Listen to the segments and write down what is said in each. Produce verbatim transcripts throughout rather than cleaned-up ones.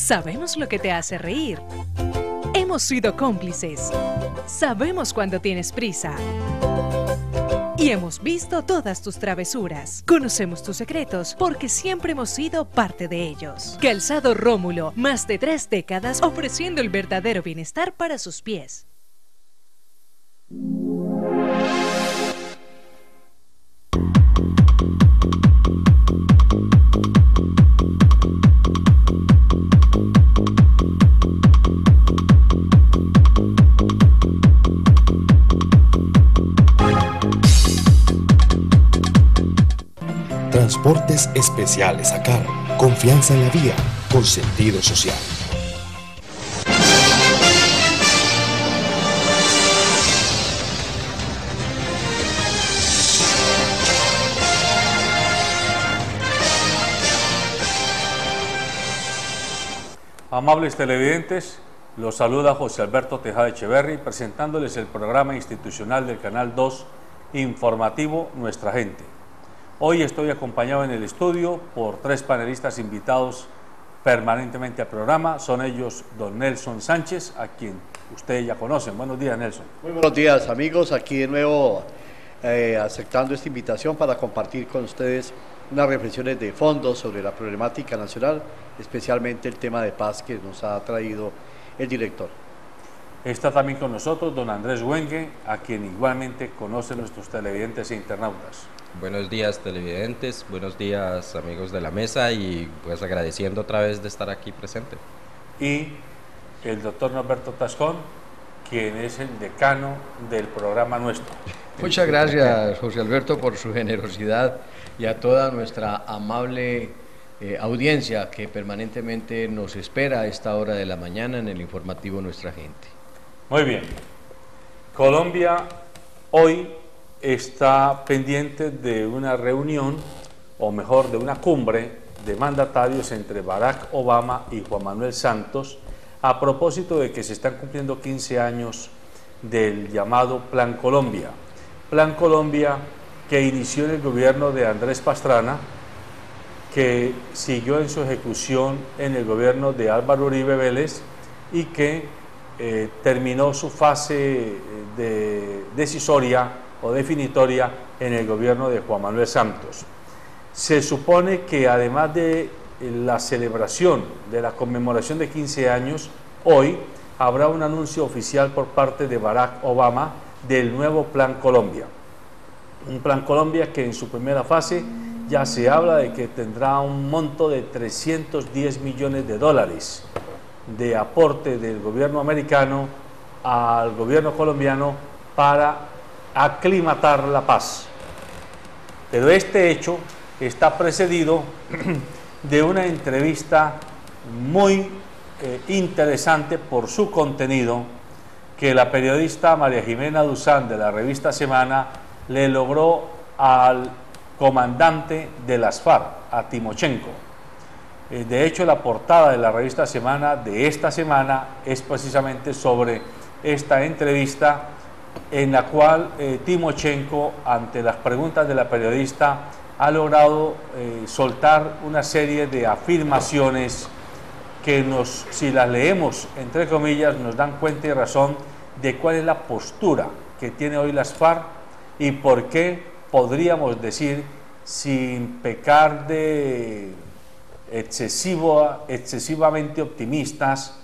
Sabemos lo que te hace reír. Hemos sido cómplices. Sabemos cuando tienes prisa. Y hemos visto todas tus travesuras. Conocemos tus secretos porque siempre hemos sido parte de ellos. Calzado Rómulo, más de tres décadas ofreciendo el verdadero bienestar para sus pies. Transportes especiales a cargo. Confianza en la vía, con sentido social. Amables televidentes, los saluda José Alberto Tejada Echeverri, presentándoles el programa institucional del Canal dos, informativo Nuestra Gente. Hoy estoy acompañado en el estudio por tres panelistas invitados permanentemente al programa. Son ellos don Nelson Sánchez, a quien ustedes ya conocen. Buenos días, Nelson. Muy buenos días, amigos. Aquí de nuevo eh, aceptando esta invitación para compartir con ustedes unas reflexiones de fondo sobre la problemática nacional, especialmente el tema de paz que nos ha traído el director. Está también con nosotros don Andrés Wengue, a quien igualmente conocen nuestros televidentes e internautas. Buenos días, televidentes, buenos días, amigos de la mesa, y pues agradeciendo otra vez de estar aquí presente. Y el doctor Norberto Tascón, quien es el decano del programa nuestro. Muchas gracias, José Alberto, por su generosidad y a toda nuestra amable eh, audiencia que permanentemente nos espera a esta hora de la mañana en el informativo Nuestra Gente. Muy bien. Colombia hoy está pendiente de una reunión, o mejor, de una cumbre de mandatarios entre Barack Obama y Juan Manuel Santos, a propósito de que se están cumpliendo quince años del llamado Plan Colombia. Plan Colombia que inició en el gobierno de Andrés Pastrana, que siguió en su ejecución en el gobierno de Álvaro Uribe Vélez y que eh, terminó su fase de decisoria o definitoria en el gobierno de Juan Manuel Santos. Se supone que además de la celebración de la conmemoración de quince años, hoy habrá un anuncio oficial por parte de Barack Obama del nuevo Plan Colombia. Un Plan Colombia que en su primera fase ya se habla de que tendrá un monto de trescientos diez millones de dólares de aporte del gobierno americano al gobierno colombiano para aclimatar la paz. Pero este hecho está precedido de una entrevista muy eh, interesante por su contenido que la periodista María Jimena Duzán de la revista Semana le logró al comandante de las FARC, a Timochenko. Eh, de hecho, la portada de la revista Semana de esta semana es precisamente sobre esta entrevista en la cual eh, Timochenko, ante las preguntas de la periodista, ha logrado eh, soltar una serie de afirmaciones que nos, si las leemos entre comillas, nos dan cuenta y razón de cuál es la postura que tiene hoy las FARC y por qué podríamos decir, sin pecar de excesivo, excesivamente optimistas,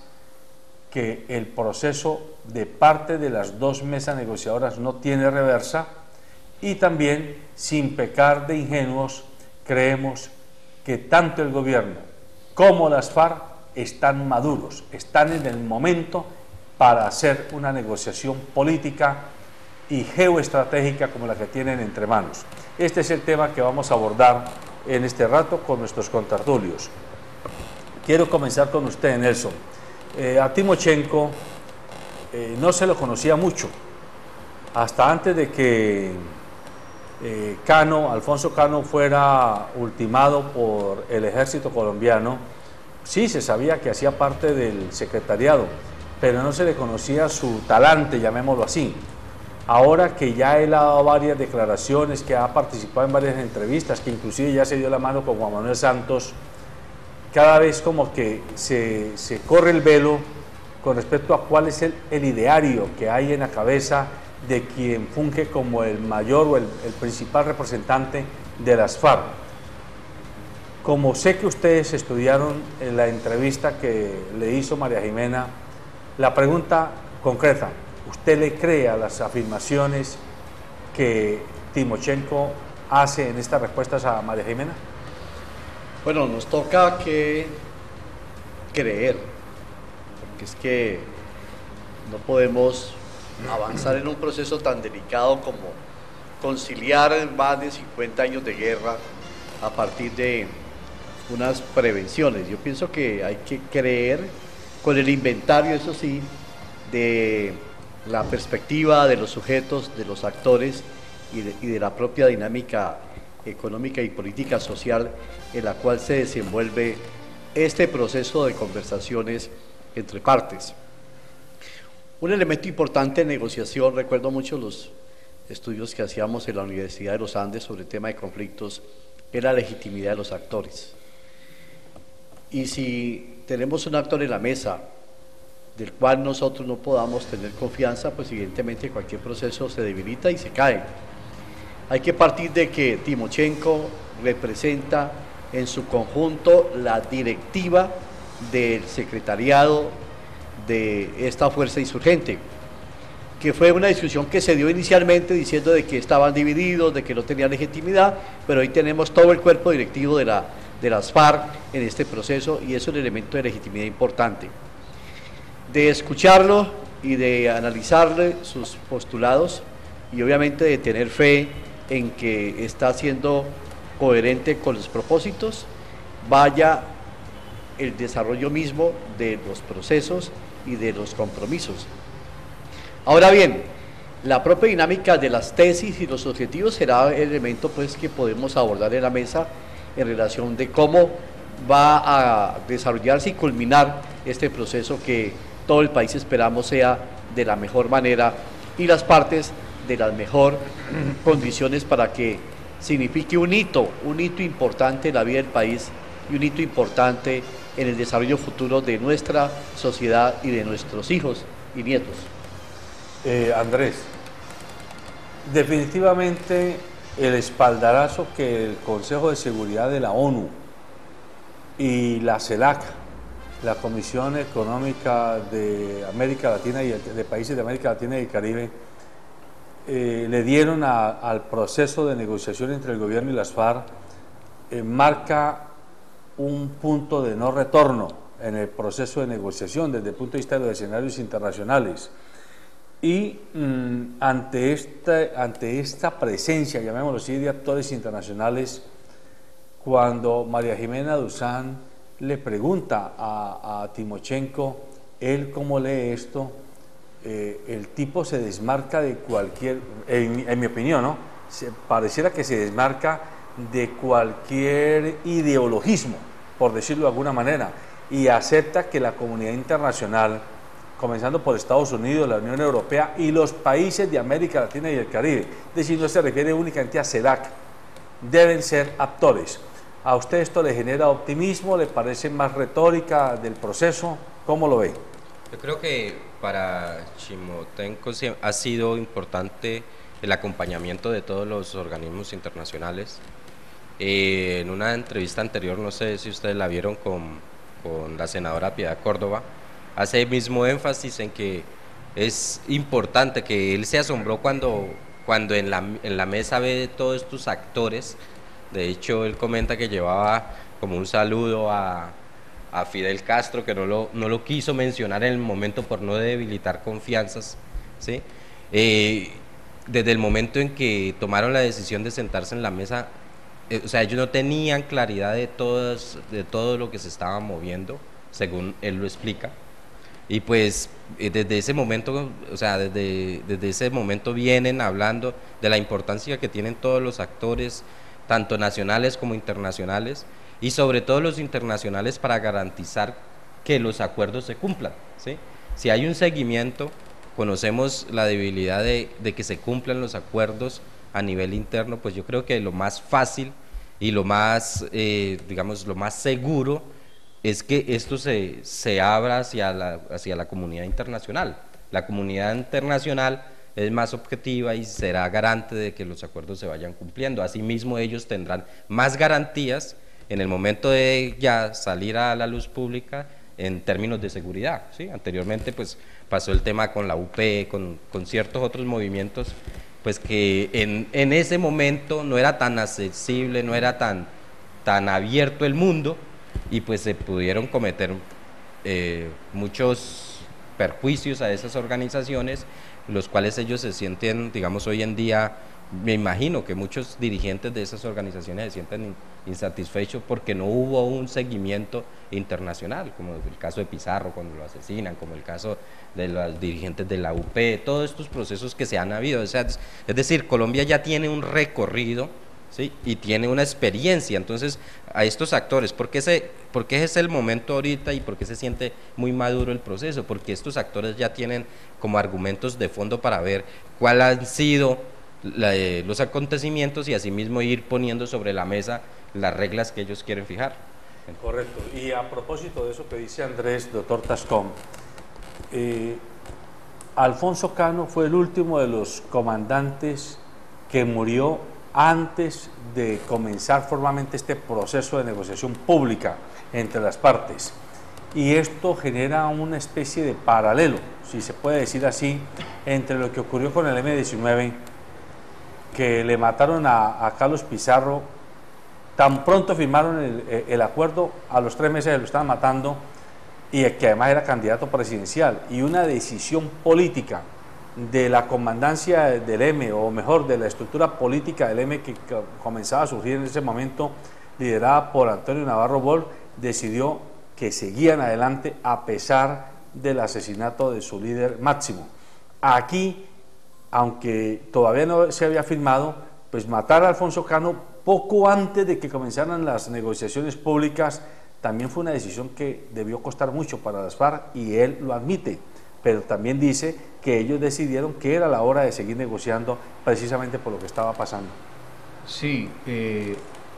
que el proceso de parte de las dos mesas negociadoras no tiene reversa, y también, sin pecar de ingenuos, creemos que tanto el gobierno como las FARC están maduros, están en el momento para hacer una negociación política y geoestratégica como la que tienen entre manos. Este es el tema que vamos a abordar en este rato con nuestros contertulios. Quiero comenzar con usted, Nelson. Eh, a Timochenko eh, no se lo conocía mucho, hasta antes de que eh, Cano, Alfonso Cano fuera ultimado por el ejército colombiano. Sí se sabía que hacía parte del secretariado, pero no se le conocía su talante, llamémoslo así. Ahora que ya él ha dado varias declaraciones, que ha participado en varias entrevistas, que inclusive ya se dio la mano con Juan Manuel Santos, cada vez como que se, se corre el velo con respecto a cuál es el, el ideario que hay en la cabeza de quien funge como el mayor o el, el principal representante de las FARC. Como sé que ustedes estudiaron en la entrevista que le hizo María Jimena, la pregunta concreta, ¿usted le cree a las afirmaciones que Timochenko hace en estas respuestas a María Jimena? Bueno, nos toca que creer, porque es que no podemos avanzar en un proceso tan delicado como conciliar más de cincuenta años de guerra a partir de unas prevenciones. Yo pienso que hay que creer con el inventario, eso sí, de la perspectiva de los sujetos, de los actores y de, y de la propia dinámica económica y política social en la cual se desenvuelve este proceso de conversaciones entre partes. Un elemento importante en negociación, recuerdo mucho los estudios que hacíamos en la Universidad de los Andes sobre el tema de conflictos, es la legitimidad de los actores. Y si tenemos un actor en la mesa del cual nosotros no podamos tener confianza, pues evidentemente cualquier proceso se debilita y se cae. Hay que partir de que Timochenko representa en su conjunto la directiva del secretariado de esta fuerza insurgente, que fue una discusión que se dio inicialmente diciendo de que estaban divididos, de que no tenían legitimidad, pero hoy tenemos todo el cuerpo directivo de, la, de las FARC en este proceso y eso es un elemento de legitimidad importante. De escucharlo y de analizarle sus postulados y obviamente de tener fe en que está siendo coherente con los propósitos, vaya el desarrollo mismo de los procesos y de los compromisos. Ahora bien, la propia dinámica de las tesis y los objetivos será el elemento pues, que podemos abordar en la mesa en relación de cómo va a desarrollarse y culminar este proceso que todo el país esperamos sea de la mejor manera y las partes de las mejores condiciones para que signifique un hito, un hito importante en la vida del país y un hito importante en el desarrollo futuro de nuestra sociedad y de nuestros hijos y nietos. Eh, Andrés, definitivamente el espaldarazo que el Consejo de Seguridad de la ONU y la CELAC, la Comisión Económica de América Latina y de países de América Latina y el Caribe, eh, le dieron a, al proceso de negociación entre el gobierno y las FARC, eh, marca un punto de no retorno en el proceso de negociación desde el punto de vista de los escenarios internacionales. Y mmm, ante, esta, ante esta presencia, llamémoslo así, de actores internacionales, cuando María Jimena Duzán le pregunta a, a Timochenko, él cómo lee esto, eh, el tipo se desmarca de cualquier, en, en mi opinión, ¿no? Se, pareciera que se desmarca de cualquier ideologismo, por decirlo de alguna manera, y acepta que la comunidad internacional, comenzando por Estados Unidos, la Unión Europea y los países de América Latina y el Caribe, es decir, no se refiere únicamente a CELAC, deben ser actores. ¿A usted esto le genera optimismo? ¿Le parece más retórica del proceso? ¿Cómo lo ve? Yo creo que para Timochenko ha sido importante el acompañamiento de todos los organismos internacionales. Eh, en una entrevista anterior, no sé si ustedes la vieron con, con la senadora Piedad Córdoba, hace mismo énfasis en que es importante, que él se asombró cuando, cuando en, la, en la mesa ve todos estos actores. De hecho, él comenta que llevaba como un saludo a, a Fidel Castro, que no lo, no lo quiso mencionar en el momento por no debilitar confianzas, ¿sí? Eh, desde el momento en que tomaron la decisión de sentarse en la mesa, eh, o sea, ellos no tenían claridad de, todas, de todo lo que se estaba moviendo, según él lo explica. Y pues desde ese momento, o sea, desde, desde ese momento vienen hablando de la importancia que tienen todos los actores, tanto nacionales como internacionales, y sobre todo los internacionales para garantizar que los acuerdos se cumplan, ¿sí? Si hay un seguimiento, conocemos la debilidad de, de que se cumplan los acuerdos a nivel interno, pues yo creo que lo más fácil y lo más, eh, digamos, lo más seguro es que esto se, se abra hacia la, hacia la comunidad internacional. La comunidad internacional es más objetiva y será garante de que los acuerdos se vayan cumpliendo. Asimismo, ellos tendrán más garantías en el momento de ya salir a la luz pública en términos de seguridad, ¿sí? Anteriormente pues pasó el tema con la U P, con, con ciertos otros movimientos, pues que en, en ese momento no era tan accesible, no era tan, tan abierto el mundo, y pues se pudieron cometer eh, muchos perjuicios a esas organizaciones, los cuales ellos se sienten, digamos, hoy en día, me imagino que muchos dirigentes de esas organizaciones se sienten insatisfechos porque no hubo un seguimiento internacional, como el caso de Pizarro cuando lo asesinan, como el caso de los dirigentes de la U P, todos estos procesos que se han habido. O sea, es, es decir, Colombia ya tiene un recorrido, ¿sí? Y tiene una experiencia. Entonces, a estos actores, ¿por qué, se, ¿por qué es el momento ahorita y por qué se siente muy maduro el proceso? Porque estos actores ya tienen como argumentos de fondo para ver cuáles han sido la, eh, los acontecimientos y asimismo ir poniendo sobre la mesa las reglas que ellos quieren fijar. Correcto. Y a propósito de eso que dice Andrés, doctor Tascón, eh, Alfonso Cano fue el último de los comandantes que murió antes de comenzar formalmente este proceso de negociación pública entre las partes. Y esto genera una especie de paralelo, si se puede decir así, entre lo que ocurrió con el eme diecinueve, que le mataron a, a Carlos Pizarro, tan pronto firmaron el, el acuerdo, a los tres meses lo estaban matando, y que además era candidato presidencial, y una decisión política de la comandancia del eme, o mejor, de la estructura política del eme que comenzaba a surgir en ese momento, liderada por Antonio Navarro Boll, decidió que seguían adelante a pesar del asesinato de su líder máximo. Aquí, aunque todavía no se había firmado, pues matar a Alfonso Cano poco antes de que comenzaran las negociaciones públicas también fue una decisión que debió costar mucho para las FARC, y él lo admite, pero también dice que ellos decidieron que era la hora de seguir negociando precisamente por lo que estaba pasando. Sí, eh,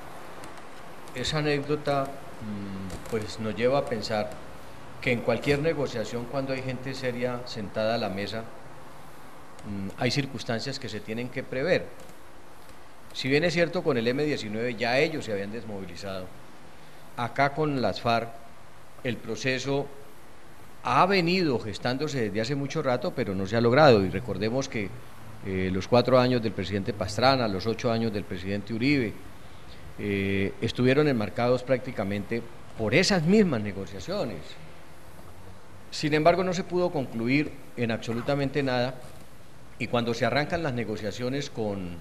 esa anécdota pues nos lleva a pensar que en cualquier negociación, cuando hay gente seria sentada a la mesa, hay circunstancias que se tienen que prever. Si bien es cierto, con el eme diecinueve ya ellos se habían desmovilizado, acá con las FARC el proceso ha venido gestándose desde hace mucho rato, pero no se ha logrado. Y recordemos que eh, los cuatro años del presidente Pastrana, los ocho años del presidente Uribe, eh, estuvieron enmarcados prácticamente por esas mismas negociaciones. Sin embargo, no se pudo concluir en absolutamente nada, y cuando se arrancan las negociaciones con,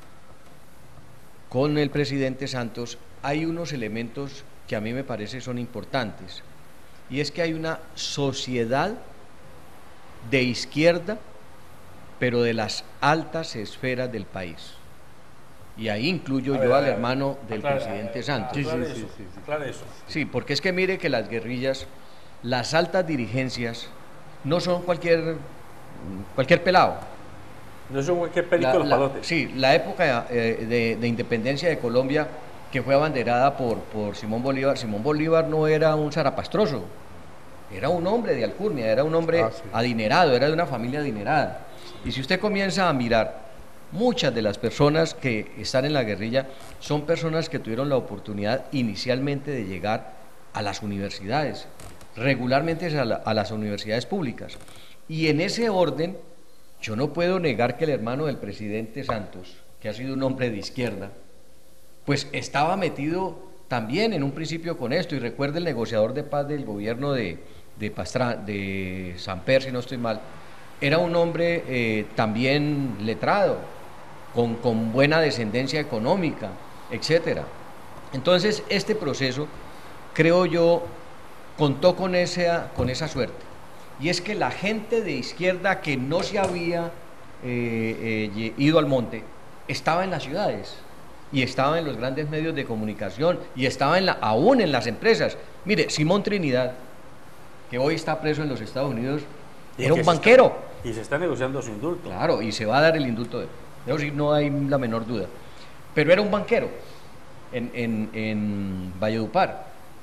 con el presidente Santos, hay unos elementos que a mí me parece son importantes, y es que hay una sociedad de izquierda, pero de las altas esferas del país, y ahí incluyo ver, yo al hermano del aclara, presidente eh, Santos. Sí, sí, sí, sí, sí, claro eso. Sí, porque es que mire que las guerrillas, las altas dirigencias, no son cualquier, cualquier pelado. No son cualquier perico los palotes. Sí, la época eh, de, de independencia de Colombia, que fue abanderada por, por Simón Bolívar, Simón Bolívar no era un zarapastroso, era un hombre de alcurnia, era un hombre ah, sí. adinerado, era de una familia adinerada. Y si usted comienza a mirar, muchas de las personas que están en la guerrilla son personas que tuvieron la oportunidad inicialmente de llegar a las universidades, regularmente a, la, a las universidades públicas. Y en ese orden, yo no puedo negar que el hermano del presidente Santos, que ha sido un hombre de izquierda, pues estaba metido también en un principio con esto. Y recuerde el negociador de paz del gobierno de, de, Pastra, de Samper, si no estoy mal, era un hombre eh, también letrado, con, con buena descendencia económica, etcétera. Entonces, este proceso, creo yo, contó con esa, con esa suerte. Y es que la gente de izquierda que no se había eh, eh, ido al monte, estaba en las ciudades, y estaba en los grandes medios de comunicación, y estaba en la, aún en las empresas. Mire, Simón Trinidad, que hoy está preso en los Estados Unidos, era un banquero. Está, y se está negociando su indulto. Claro, y se va a dar el indulto de él. Eso sí, no hay la menor duda. Pero era un banquero en, en, en Valledupar.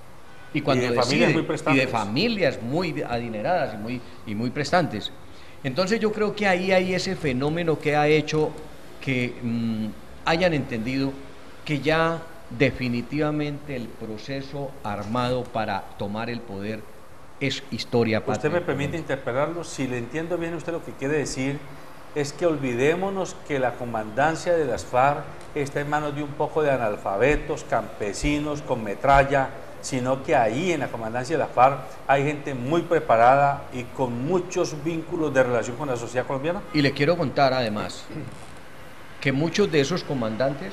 Y, cuando y de decide, familias muy y prestantes. de familias muy adineradas y muy, y muy prestantes. Entonces yo creo que ahí hay ese fenómeno que ha hecho que mmm, hayan entendido que ya definitivamente el proceso armado para tomar el poder es historia patria. Usted me permite interpelarlo, si le entiendo bien usted lo que quiere decir es que olvidémonos que la comandancia de las FARC está en manos de un poco de analfabetos, campesinos con metralla, sino que ahí en la comandancia de la FARC hay gente muy preparada y con muchos vínculos de relación con la sociedad colombiana. Y le quiero contar además que muchos de esos comandantes,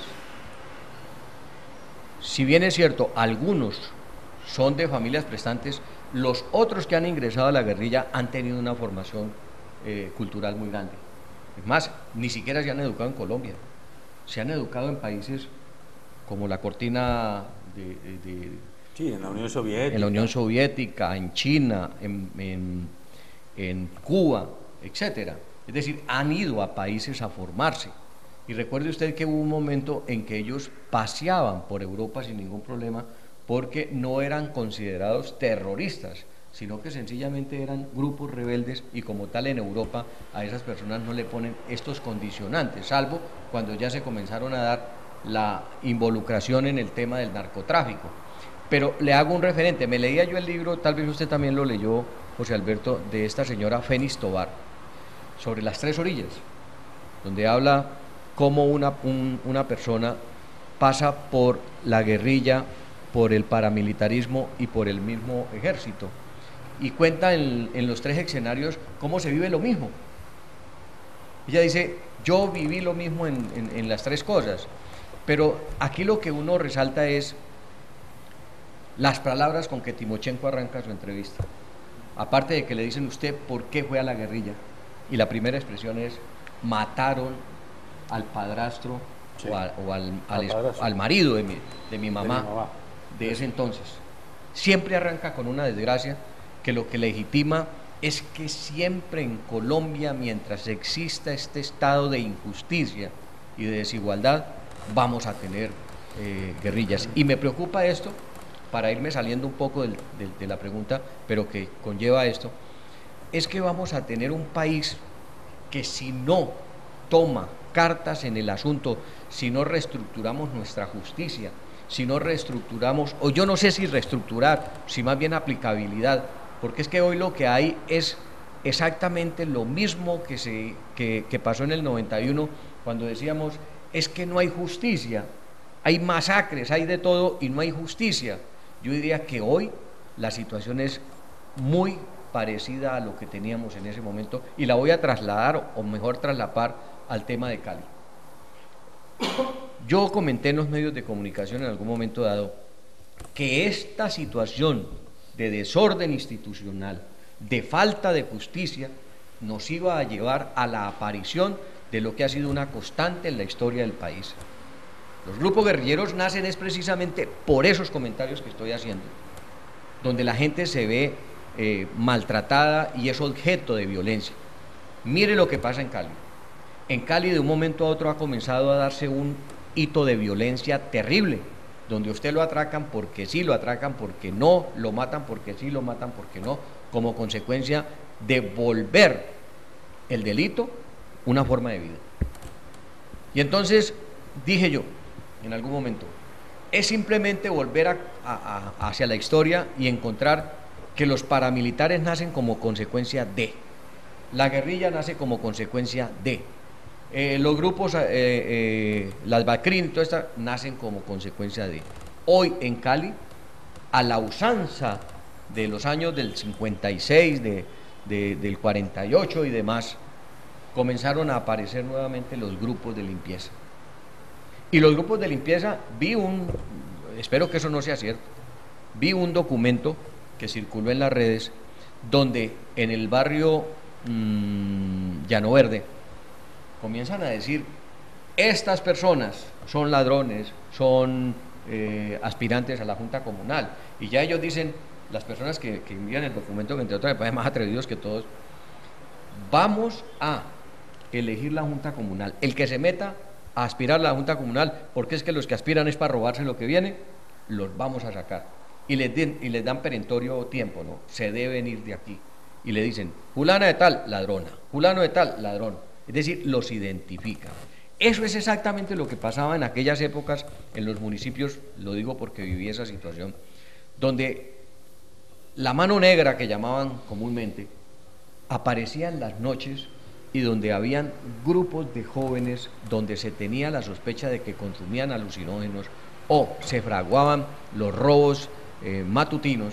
si bien es cierto, algunos son de familias prestantes, los otros que han ingresado a la guerrilla han tenido una formación eh, cultural muy grande. Es más, ni siquiera se han educado en Colombia, se han educado en países como la cortina de, de, de Sí, en la Unión Soviética. En la Unión Soviética, en China, en, en, en Cuba, etcétera. Es decir, han ido a países a formarse. Y recuerde usted que hubo un momento en que ellos paseaban por Europa sin ningún problema porque no eran considerados terroristas, sino que sencillamente eran grupos rebeldes y como tal en Europa a esas personas no le ponen estos condicionantes, salvo cuando ya se comenzaron a dar la involucración en el tema del narcotráfico. Pero le hago un referente, me leía yo el libro, tal vez usted también lo leyó, José Alberto, de esta señora Fénix Tobar, sobre las tres orillas, donde habla cómo una, un, una persona pasa por la guerrilla, por el paramilitarismo y por el mismo ejército, y cuenta en, en los tres escenarios cómo se vive lo mismo. Ella dice, yo viví lo mismo en, en, en las tres cosas, pero aquí lo que uno resalta es las palabras con que Timochenko arranca su entrevista. Aparte de que le dicen usted por qué fue a la guerrilla, y la primera expresión es, mataron al padrastro sí. o, a, o al, al, al, al marido de mi, de mi mamá, de, mi mamá. de ese entonces. Siempre arranca con una desgracia que lo que legitima es que siempre en Colombia, mientras exista este estado de injusticia y de desigualdad, vamos a tener eh, guerrillas. Y me preocupa esto, para irme saliendo un poco del, del, de la pregunta, pero que conlleva esto, es que vamos a tener un país que si no toma cartas en el asunto, si no reestructuramos nuestra justicia, si no reestructuramos, o yo no sé si reestructurar, si más bien aplicabilidad, porque es que hoy lo que hay es exactamente lo mismo que, se, que, que pasó en el noventa y uno, cuando decíamos, es que no hay justicia, hay masacres, hay de todo y no hay justicia. Yo diría que hoy la situación es muy parecida a lo que teníamos en ese momento y la voy a trasladar, o mejor traslapar, al tema de Cali. Yo comenté en los medios de comunicación en algún momento dado que esta situación de desorden institucional, de falta de justicia, nos iba a llevar a la aparición de lo que ha sido una constante en la historia del país. Los grupos guerrilleros nacen es precisamente por esos comentarios que estoy haciendo, donde la gente se ve eh, maltratada y es objeto de violencia. Mire lo que pasa en Cali. En Cali de un momento a otro ha comenzado a darse un hito de violencia terrible, donde usted lo atracan porque sí, lo atracan porque no, lo matan porque sí, lo matan porque no, como consecuencia de volver el delito una forma de vida. Y entonces dije yo, en algún momento, es simplemente volver a, a, a, hacia la historia y encontrar que los paramilitares nacen como consecuencia de, la guerrilla nace como consecuencia de, eh, los grupos, eh, eh, las BACRIN y todo esto nacen como consecuencia de. Hoy en Cali, a la usanza de los años del cincuenta y seis, de, de, del cuarenta y ocho y demás, comenzaron a aparecer nuevamente los grupos de limpieza. Y los grupos de limpieza, vi un, espero que eso no sea cierto, vi un documento que circuló en las redes donde en el barrio mmm, Llano Verde comienzan a decir, estas personas son ladrones, son eh, aspirantes a la Junta Comunal, y ya ellos dicen, las personas que, que envían el documento, que entre otras me parecen más atrevidos que todos, vamos a elegir la Junta Comunal, el que se meta a aspirar a la Junta Comunal, porque es que los que aspiran es para robarse lo que viene, los vamos a sacar. y les, den, y les dan perentorio tiempo, ¿no? Se deben ir de aquí. Y le dicen, fulana de tal, ladrona, fulano de tal, ladrón. Es decir, los identifican. Eso es exactamente lo que pasaba en aquellas épocas en los municipios, lo digo porque viví esa situación, donde la mano negra que llamaban comúnmente aparecía en las noches y donde habían grupos de jóvenes donde se tenía la sospecha de que consumían alucinógenos o se fraguaban los robos eh, matutinos.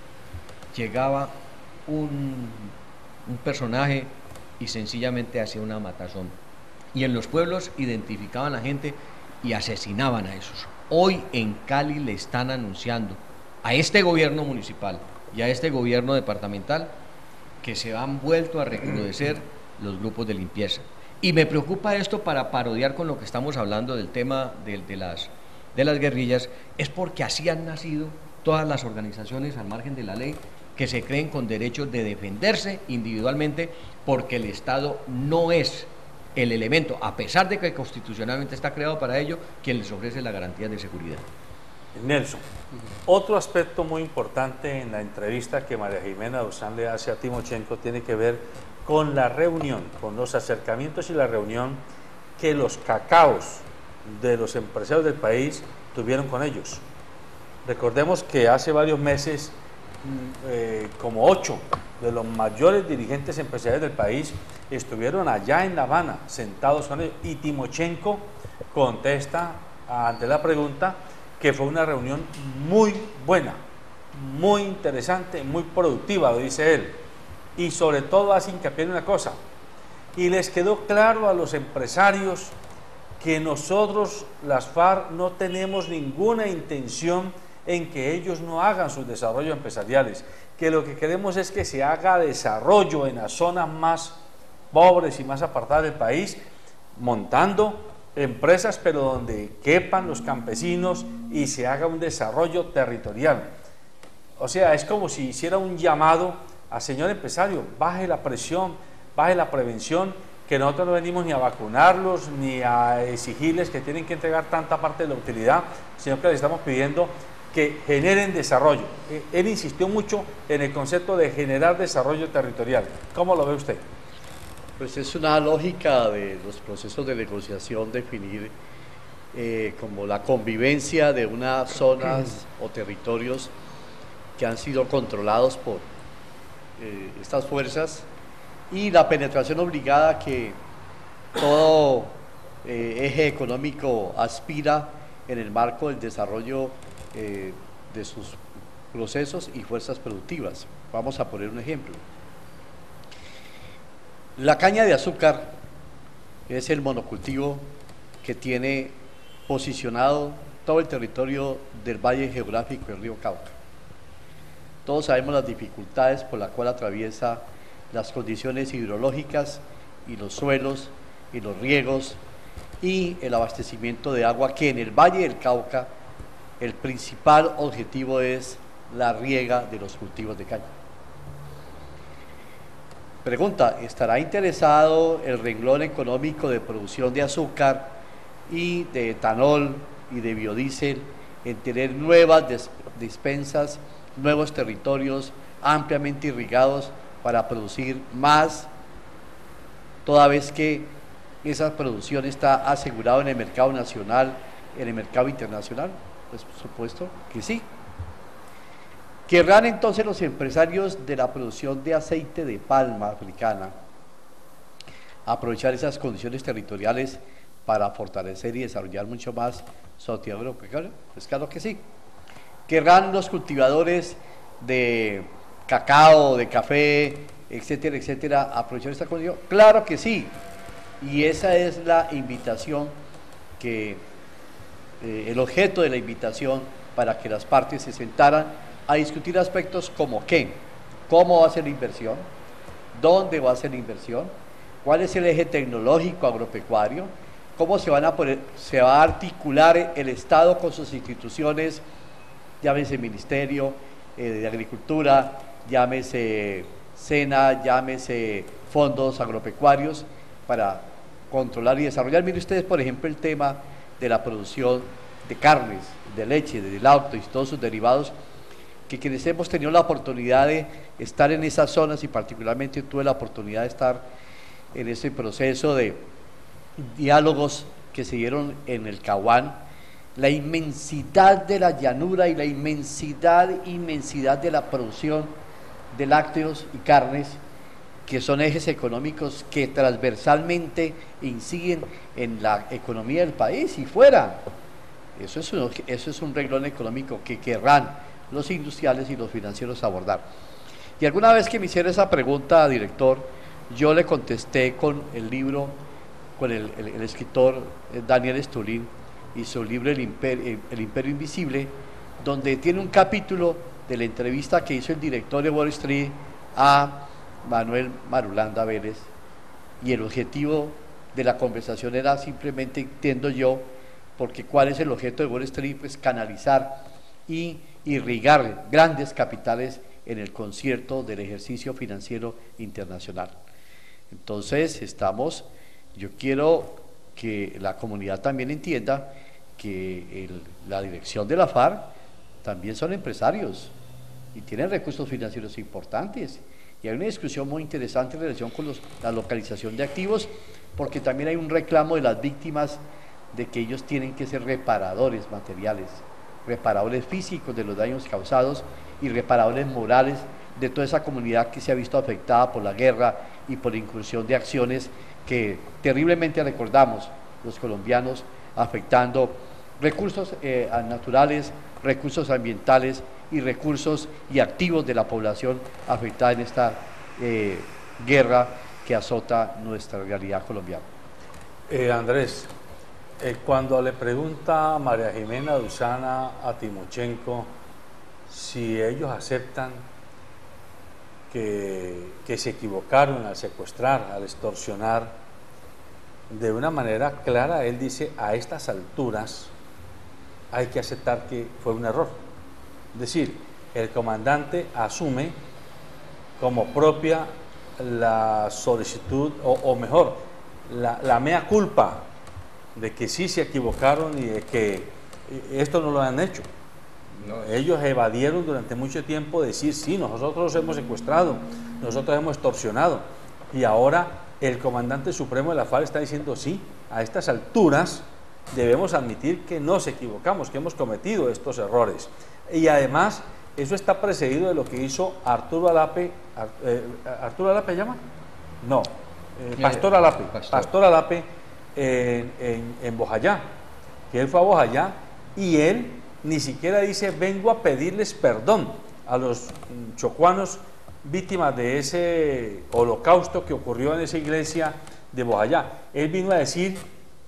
Llegaba un, un personaje y sencillamente hacía una matazón. Y en los pueblos identificaban a gente y asesinaban a esos. Hoy en Cali le están anunciando a este gobierno municipal y a este gobierno departamental que se han vuelto a recrudecer los grupos de limpieza. Y me preocupa esto para parodiar con lo que estamos hablando del tema de, de, las, de las guerrillas, es porque así han nacido todas las organizaciones al margen de la ley que se creen con derechos de defenderse individualmente porque el Estado no es el elemento, a pesar de que constitucionalmente está creado para ello, quien les ofrece la garantía de seguridad. Nelson, otro aspecto muy importante en la entrevista que María Jimena Duzán le hace a Timochenko tiene que ver con la reunión, con los acercamientos y la reunión que los cacaos de los empresarios del país tuvieron con ellos. Recordemos que hace varios meses, eh, como ocho de los mayores dirigentes empresariales del país estuvieron allá en La Habana, sentados con ellos, y Timochenko contesta ante la pregunta que fue una reunión muy buena, muy interesante, muy productiva, lo dice él, y sobre todo hace hincapié en una cosa, y les quedó claro a los empresarios que nosotros, las FARC, no tenemos ninguna intención en que ellos no hagan sus desarrollos empresariales, que lo que queremos es que se haga desarrollo en las zonas más pobres y más apartadas del país, montando empresas, pero donde quepan los campesinos y se haga un desarrollo territorial. O sea, es como si hiciera un llamado a señor empresario, baje la presión, baje la prevención, que nosotros no venimos ni a vacunarlos, ni a exigirles que tienen que entregar tanta parte de la utilidad, sino que les estamos pidiendo que generen desarrollo. Él insistió mucho en el concepto de generar desarrollo territorial. ¿Cómo lo ve usted? Pues es una lógica de los procesos de negociación definir eh, como la convivencia de unas zonas o territorios que han sido controlados por eh, estas fuerzas y la penetración obligada que todo eh, eje económico aspira en el marco del desarrollo eh, de sus procesos y fuerzas productivas. Vamos a poner un ejemplo. La caña de azúcar es el monocultivo que tiene posicionado todo el territorio del valle geográfico del río Cauca. Todos sabemos las dificultades por las cuales atraviesa las condiciones hidrológicas y los suelos y los riegos y el abastecimiento de agua, que en el valle del Cauca el principal objetivo es la riega de los cultivos de caña. Pregunta, ¿estará interesado el renglón económico de producción de azúcar y de etanol y de biodiesel en tener nuevas despensas, nuevos territorios ampliamente irrigados para producir más, toda vez que esa producción está asegurada en el mercado nacional, en el mercado internacional? Pues por supuesto que sí. ¿Querrán entonces los empresarios de la producción de aceite de palma africana aprovechar esas condiciones territoriales para fortalecer y desarrollar mucho más su actividad agropecuaria? Pues claro que sí. ¿Querrán los cultivadores de cacao, de café, etcétera, etcétera, aprovechar esta condición? Claro que sí. Y esa es la invitación que, eh, el objeto de la invitación para que las partes se sentaran a discutir aspectos como qué, cómo va a ser la inversión, dónde va a ser la inversión, cuál es el eje tecnológico agropecuario, cómo se, van a poner, se va a articular el Estado con sus instituciones, llámese Ministerio eh, de Agricultura, llámese SENA, llámese fondos agropecuarios, para controlar y desarrollar. Miren ustedes, por ejemplo, el tema de la producción de carnes, de leche, de lácteos y todos sus derivados. que quienes hemos tenido la oportunidad de estar en esas zonas, y particularmente tuve la oportunidad de estar en ese proceso de diálogos que se dieron en el Caguán, la inmensidad de la llanura y la inmensidad, inmensidad de la producción de lácteos y carnes, que son ejes económicos que transversalmente inciden en la economía del país y fuera. Eso es un, eso es un renglón económico que querrán los industriales y los financieros abordar. Y alguna vez que me hiciera esa pregunta, director, yo le contesté con el libro, con el, el, el escritor Daniel Stulin y su libro El Imperio, el Imperio Invisible, donde tiene un capítulo de la entrevista que hizo el director de Wall Street a Manuel Marulanda Vélez, y el objetivo de la conversación era simplemente, entiendo yo, porque ¿cuál es el objeto de Wall Street? Pues canalizar y irrigar grandes capitales en el concierto del ejercicio financiero internacional. Entonces estamos, yo quiero que la comunidad también entienda que el, la dirección de la FARC también son empresarios y tienen recursos financieros importantes, y hay una discusión muy interesante en relación con los, la localización de activos, porque también hay un reclamo de las víctimas de que ellos tienen que ser reparadores materiales, reparadores físicos de los daños causados y reparadores morales de toda esa comunidad que se ha visto afectada por la guerra y por la incursión de acciones que terriblemente recordamos los colombianos, afectando recursos eh, naturales, recursos ambientales y recursos y activos de la población afectada en esta eh, guerra que azota nuestra realidad colombiana. Eh, Andrés, eh, cuando le pregunta a María Jimena Duzana a Timochenko si ellos aceptan que, que se equivocaron al secuestrar, al extorsionar, de una manera clara él dice: a estas alturas hay que aceptar que fue un error. Es decir, el comandante asume como propia la solicitud, o, o mejor, la, la mea culpa de que sí se equivocaron y de que esto no lo han hecho. No, ellos evadieron durante mucho tiempo decir: sí, nosotros hemos secuestrado, nosotros hemos extorsionado, y ahora el comandante supremo de la FARC está diciendo: sí, a estas alturas debemos admitir que nos equivocamos, que hemos cometido estos errores. Y además eso está precedido de lo que hizo Arturo Alape. eh, ¿Arturo Alape llama? No, eh, Pastor Alape, Pastor, Pastor Alape en, en, en Bojayá, que él fue a Bojayá y él ni siquiera dice: vengo a pedirles perdón a los chocuanos víctimas de ese holocausto que ocurrió en esa iglesia de Bojayá. Él vino a decir: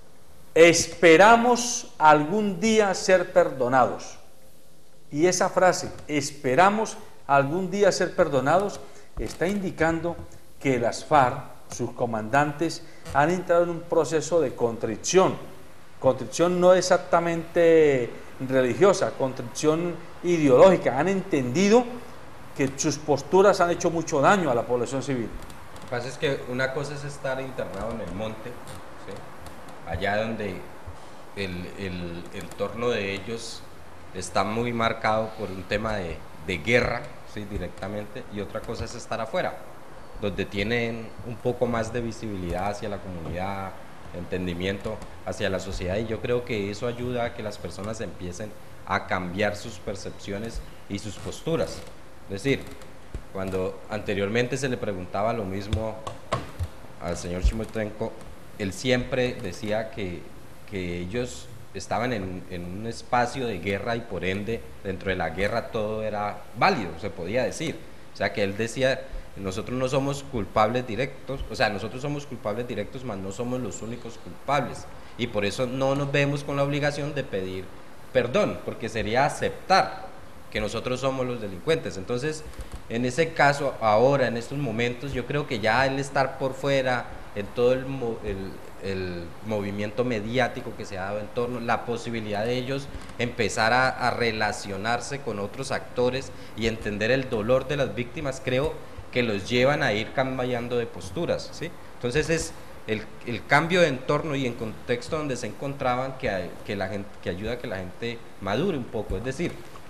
esperamos algún día ser perdonados. Y esa frase, esperamos algún día ser perdonados, está indicando que las FARC, sus comandantes, han entrado en un proceso de contrición, contrición no exactamente religiosa, contrición ideológica. Han entendido que sus posturas han hecho mucho daño a la población civil. Lo que pasa es que una cosa es estar internado en el monte, ¿sí?, allá donde el, el, el entorno de ellos está muy marcado por un tema de, de guerra, ¿sí?, directamente, y otra cosa es estar afuera, donde tienen un poco más de visibilidad hacia la comunidad, entendimiento hacia la sociedad, y yo creo que eso ayuda a que las personas empiecen a cambiar sus percepciones y sus posturas. Es decir, cuando anteriormente se le preguntaba lo mismo al señor Timochenko, él siempre decía que, que ellos estaban en, en un espacio de guerra y por ende dentro de la guerra todo era válido, se podía decir. O sea que él decía: nosotros no somos culpables directos, o sea, nosotros somos culpables directos, mas no somos los únicos culpables, y por eso no nos vemos con la obligación de pedir perdón, porque sería aceptar que nosotros somos los delincuentes. Entonces, en ese caso, ahora, en estos momentos, yo creo que ya el estar por fuera, en todo el, el, el movimiento mediático que se ha dado en torno, la posibilidad de ellos empezar a, a relacionarse con otros actores y entender el dolor de las víctimas, creo que los llevan a ir cambiando de posturas, ¿sí? Entonces es el, el cambio de entorno y en contexto donde se encontraban que, hay, que, la gente, que ayuda a que la gente madure un poco. Es decir,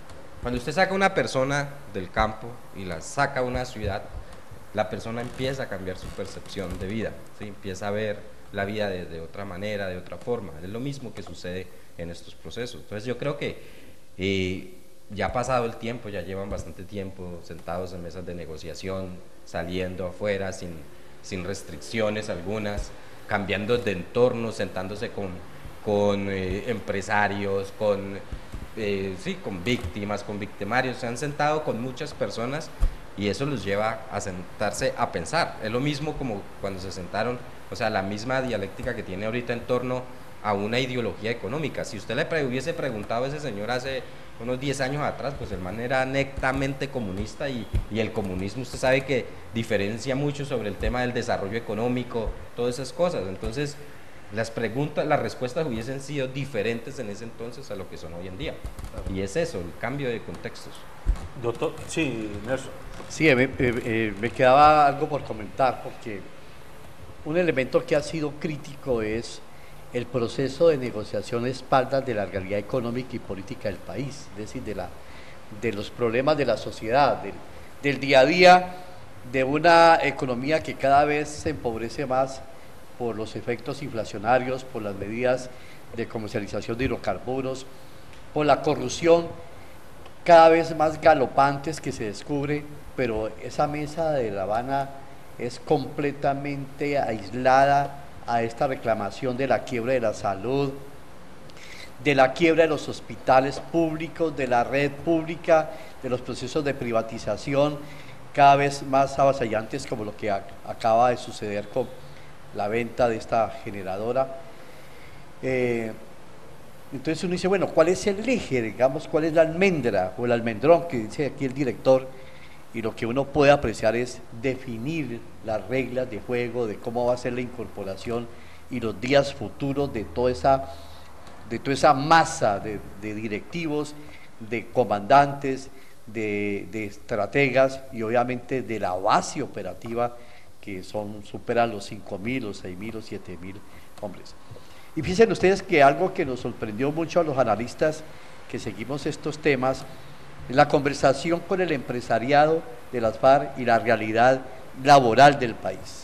Cuando usted saca a una persona del campo y la saca a una ciudad, la persona empieza a cambiar su percepción de vida, ¿sí? Empieza a ver la vida de, de otra manera, de otra forma. Es lo mismo que sucede en estos procesos. Entonces yo creo que eh, ya ha pasado el tiempo, ya llevan bastante tiempo sentados en mesas de negociación, saliendo afuera sin, sin restricciones algunas, cambiando de entorno, sentándose con, con eh, empresarios, con, eh, sí, con víctimas, con victimarios. Se han sentado con muchas personas y eso los lleva a sentarse a pensar. Es lo mismo como cuando se sentaron, o sea, la misma dialéctica que tiene ahorita en torno a una ideología económica. Si usted le pre hubiese preguntado a ese señor hace unos diez años atrás, pues el man era netamente comunista y, y el comunismo usted sabe que diferencia mucho sobre el tema del desarrollo económico, todas esas cosas. Entonces las preguntas, las respuestas hubiesen sido diferentes en ese entonces a lo que son hoy en día. Y es eso, el cambio de contextos. Doctor, sí, Nelson. Sí, me, me, me quedaba algo por comentar, porque un elemento que ha sido crítico es el proceso de negociación a espaldas de la realidad económica y política del país, es decir, de, la, de los problemas de la sociedad, del, del día a día, de una economía que cada vez se empobrece más por los efectos inflacionarios, por las medidas de comercialización de hidrocarburos, por la corrupción cada vez más galopantes que se descubre, pero esa mesa de La Habana es completamente aislada a esta reclamación de la quiebra de la salud, de la quiebra de los hospitales públicos, de la red pública, de los procesos de privatización cada vez más avasallantes, como lo que a, acaba de suceder con la venta de esta generadora. Eh, entonces uno dice, bueno, ¿cuál es el eje? Digamos, ¿cuál es la almendra o el almendrón que dice aquí el director? Y lo que uno puede apreciar es definir las reglas de juego, de cómo va a ser la incorporación y los días futuros de toda esa, de toda esa masa de, de directivos, de comandantes, de, de estrategas y obviamente de la base operativa que son, superan los cinco mil, los seis mil, los siete mil hombres. Y fíjense ustedes que algo que nos sorprendió mucho a los analistas que seguimos estos temas, la conversación con el empresariado de las FARC y la realidad laboral del país.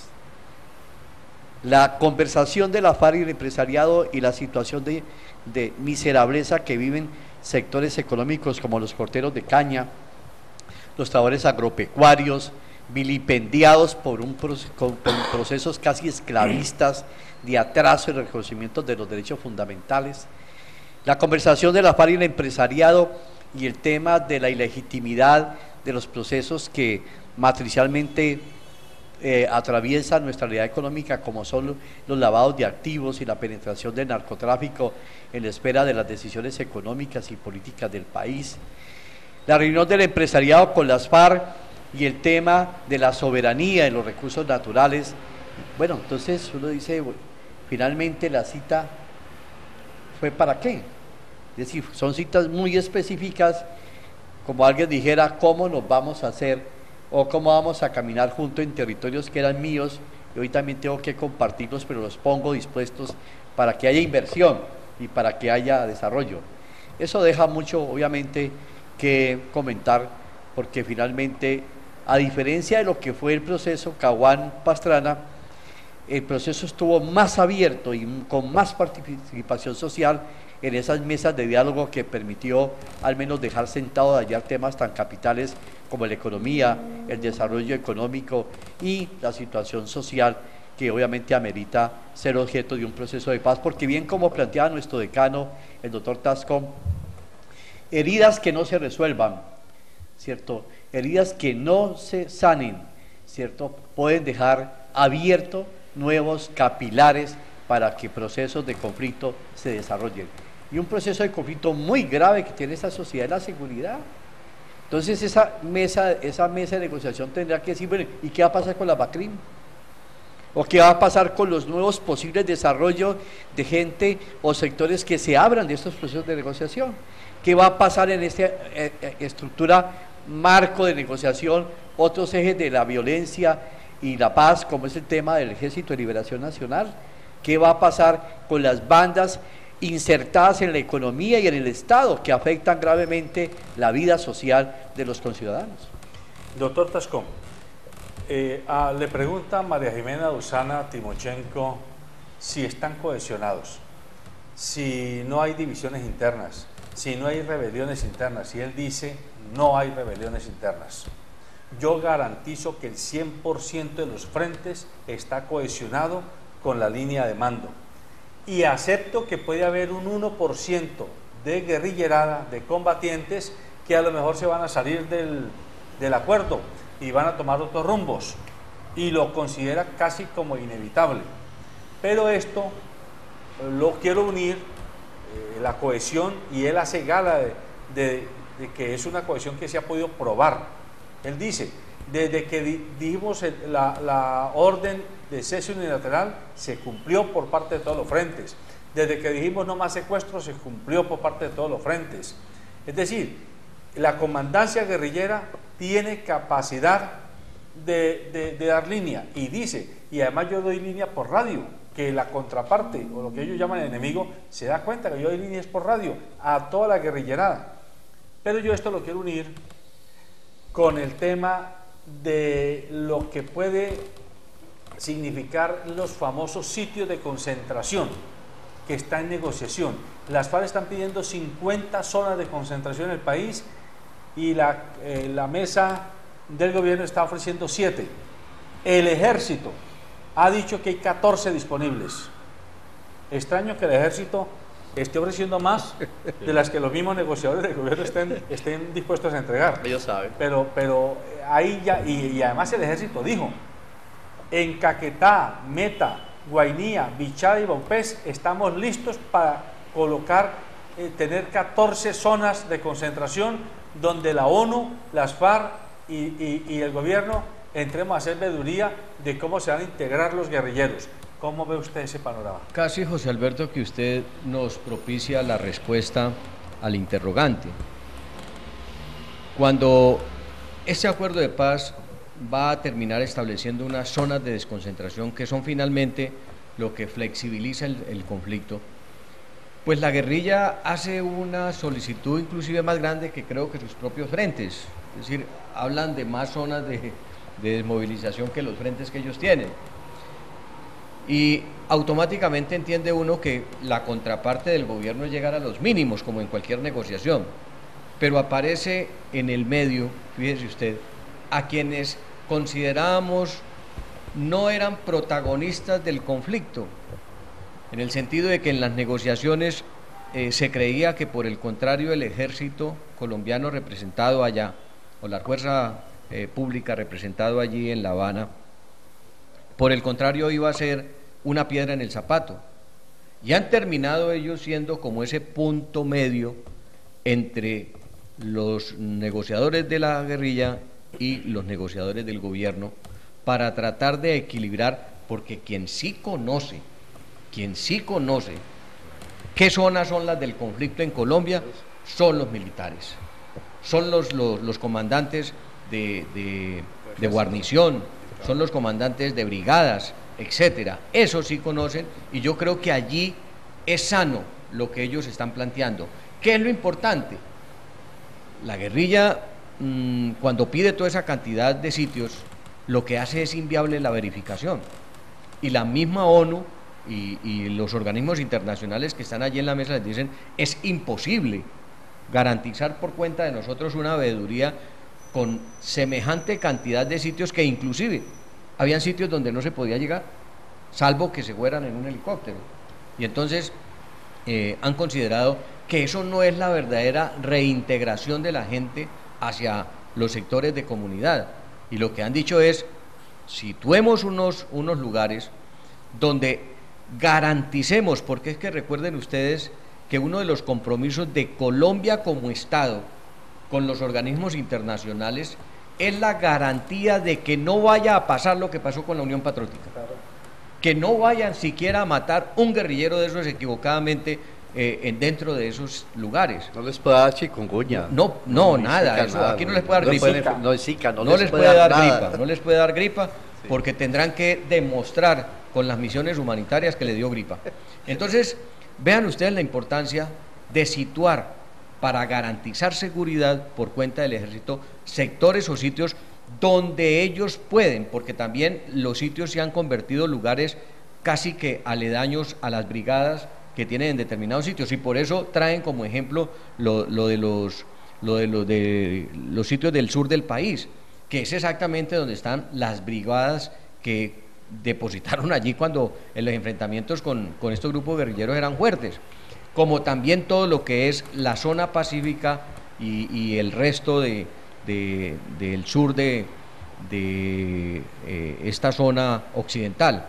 La conversación de la FARC y el empresariado y la situación de, de miserableza que viven sectores económicos como los corteros de caña, los trabajadores agropecuarios, vilipendiados por, un, por procesos casi esclavistas de atraso en el reconocimiento de los derechos fundamentales. La conversación de la FARC y el empresariado y el tema de la ilegitimidad de los procesos que matricialmente eh, atraviesan nuestra realidad económica, como son los lavados de activos y la penetración del narcotráfico en la espera de las decisiones económicas y políticas del país. La reunión del empresariado con las FARC y el tema de la soberanía en los recursos naturales. Bueno, entonces uno dice, bueno, finalmente la cita fue ¿para qué? Es decir, son citas muy específicas, como alguien dijera, cómo nos vamos a hacer o cómo vamos a caminar juntos en territorios que eran míos y hoy también tengo que compartirlos, pero los pongo dispuestos para que haya inversión y para que haya desarrollo. Eso deja mucho, obviamente, que comentar, porque finalmente, a diferencia de lo que fue el proceso Caguán-Pastrana, el proceso estuvo más abierto y con más participación social en esas mesas de diálogo que permitió al menos dejar sentado allá temas tan capitales como la economía, el desarrollo económico y la situación social que obviamente amerita ser objeto de un proceso de paz, porque bien como planteaba nuestro decano, el doctor Tascón, heridas que no se resuelvan, ¿cierto? Heridas que no se sanen, ¿cierto? Pueden dejar abiertos nuevos capilares para que procesos de conflicto se desarrollen. Y un proceso de conflicto muy grave que tiene esta sociedad es la seguridad. Entonces esa mesa, esa mesa de negociación tendrá que decir, bueno, ¿y qué va a pasar con la BACRIM? ¿O qué va a pasar con los nuevos posibles desarrollos de gente o sectores que se abran de estos procesos de negociación? ¿Qué va a pasar en esta eh, estructura, marco de negociación, otros ejes de la violencia y la paz, como es el tema del Ejército de Liberación Nacional? ¿Qué va a pasar con las bandas insertadas en la economía y en el Estado que afectan gravemente la vida social de los conciudadanos. Doctor Tascón, eh, ah, le pregunta María Jimena Usana Timochenko si están cohesionados, si no hay divisiones internas, si no hay rebeliones internas, y él dice no hay rebeliones internas. Yo garantizo que el cien por ciento de los frentes está cohesionado con la línea de mando, y acepto que puede haber un uno por ciento de guerrillerada, de combatientes, que a lo mejor se van a salir del, del acuerdo y van a tomar otros rumbos, y lo considera casi como inevitable. Pero esto lo quiero unir, eh, la cohesión, y él hace gala de, de, de que es una cohesión que se ha podido probar. Él dice, desde que di, dijimos el, la, la orden de cese unilateral, se cumplió por parte de todos los frentes. Desde que dijimos no más secuestros, se cumplió por parte de todos los frentes. Es decir, la comandancia guerrillera tiene capacidad de, de, de dar línea, y dice, y además yo doy línea por radio, que la contraparte, o lo que ellos llaman el enemigo, se da cuenta que yo doy líneas por radio a toda la guerrillerada. Pero yo esto lo quiero unir con el tema de lo que puede significar los famosos sitios de concentración que está en negociación. Las FARC están pidiendo cincuenta zonas de concentración en el país, y la, eh, la mesa del gobierno está ofreciendo siete. El ejército ha dicho que hay catorce disponibles. Extraño que el ejército esté ofreciendo más de las que los mismos negociadores del gobierno estén, estén dispuestos a entregar. Ellos saben. Pero, pero ahí ya, y, y además el ejército dijo, en Caquetá, Meta, Guainía, Bichada y Baupés estamos listos para colocar, eh, tener catorce zonas de concentración donde la ONU, las FARC y, y, y el gobierno entremos a hacer veeduría de cómo se van a integrar los guerrilleros. ¿Cómo ve usted ese panorama? Casi, José Alberto, que usted nos propicia la respuesta al interrogante. Cuando este acuerdo de paz va a terminar estableciendo unas zonas de desconcentración que son finalmente lo que flexibiliza el, el conflicto, pues la guerrilla hace una solicitud inclusive más grande que creo que sus propios frentes. Es decir, hablan de más zonas de, de desmovilización que los frentes que ellos tienen. Y automáticamente entiende uno que la contraparte del gobierno es llegar a los mínimos, como en cualquier negociación. Pero aparece en el medio, fíjese usted, a quienes considerábamos no eran protagonistas del conflicto, en el sentido de que en las negociaciones eh, se creía que por el contrario el ejército colombiano representado allá, o la fuerza eh, pública representado allí en La Habana, por el contrario iba a ser una piedra en el zapato, y han terminado ellos siendo como ese punto medio entre los negociadores de la guerrilla y los negociadores del gobierno, para tratar de equilibrar, porque quien sí conoce, quien sí conoce qué zonas son las del conflicto en Colombia, son los militares, son los, los, los comandantes de, de, de guarnición, son los comandantes de brigadas, etcétera. Eso sí conocen, y yo creo que allí es sano lo que ellos están planteando. ¿Qué es lo importante? La guerrilla, mmm, cuando pide toda esa cantidad de sitios, lo que hace es inviable la verificación, y la misma ONU y, y los organismos internacionales que están allí en la mesa les dicen, es imposible garantizar por cuenta de nosotros una veeduría con semejante cantidad de sitios, que inclusive habían sitios donde no se podía llegar, salvo que se fueran en un helicóptero. Y entonces eh, han considerado que eso no es la verdadera reintegración de la gente hacia los sectores de comunidad. Y lo que han dicho es, situemos unos, unos lugares donde garanticemos, porque es que recuerden ustedes que uno de los compromisos de Colombia como Estado con los organismos internacionales es la garantía de que no vaya a pasar lo que pasó con la Unión Patriótica, que no vayan siquiera a matar un guerrillero de esos equivocadamente eh, en dentro de esos lugares. No les puede dar chikungunya. No, no, no nada, eso, nada, aquí no les puede dar gripa. Pueden, no, zika, no, no les, les puede, puede dar, dar gripa, no les puede dar gripa, sí, porque tendrán que demostrar con las misiones humanitarias que le dio gripa. Entonces, Vean ustedes la importancia de situar para garantizar seguridad por cuenta del ejército sectores o sitios donde ellos pueden, porque también los sitios se han convertido en lugares casi que aledaños a las brigadas que tienen en determinados sitios, y por eso traen como ejemplo lo, lo de los lo de los de los sitios del sur del país, que es exactamente donde están las brigadas que depositaron allí cuando en los enfrentamientos con, con estos grupos guerrilleros eran fuertes, como también todo lo que es la zona pacífica y, y el resto de, de, del sur de, de eh, esta zona occidental.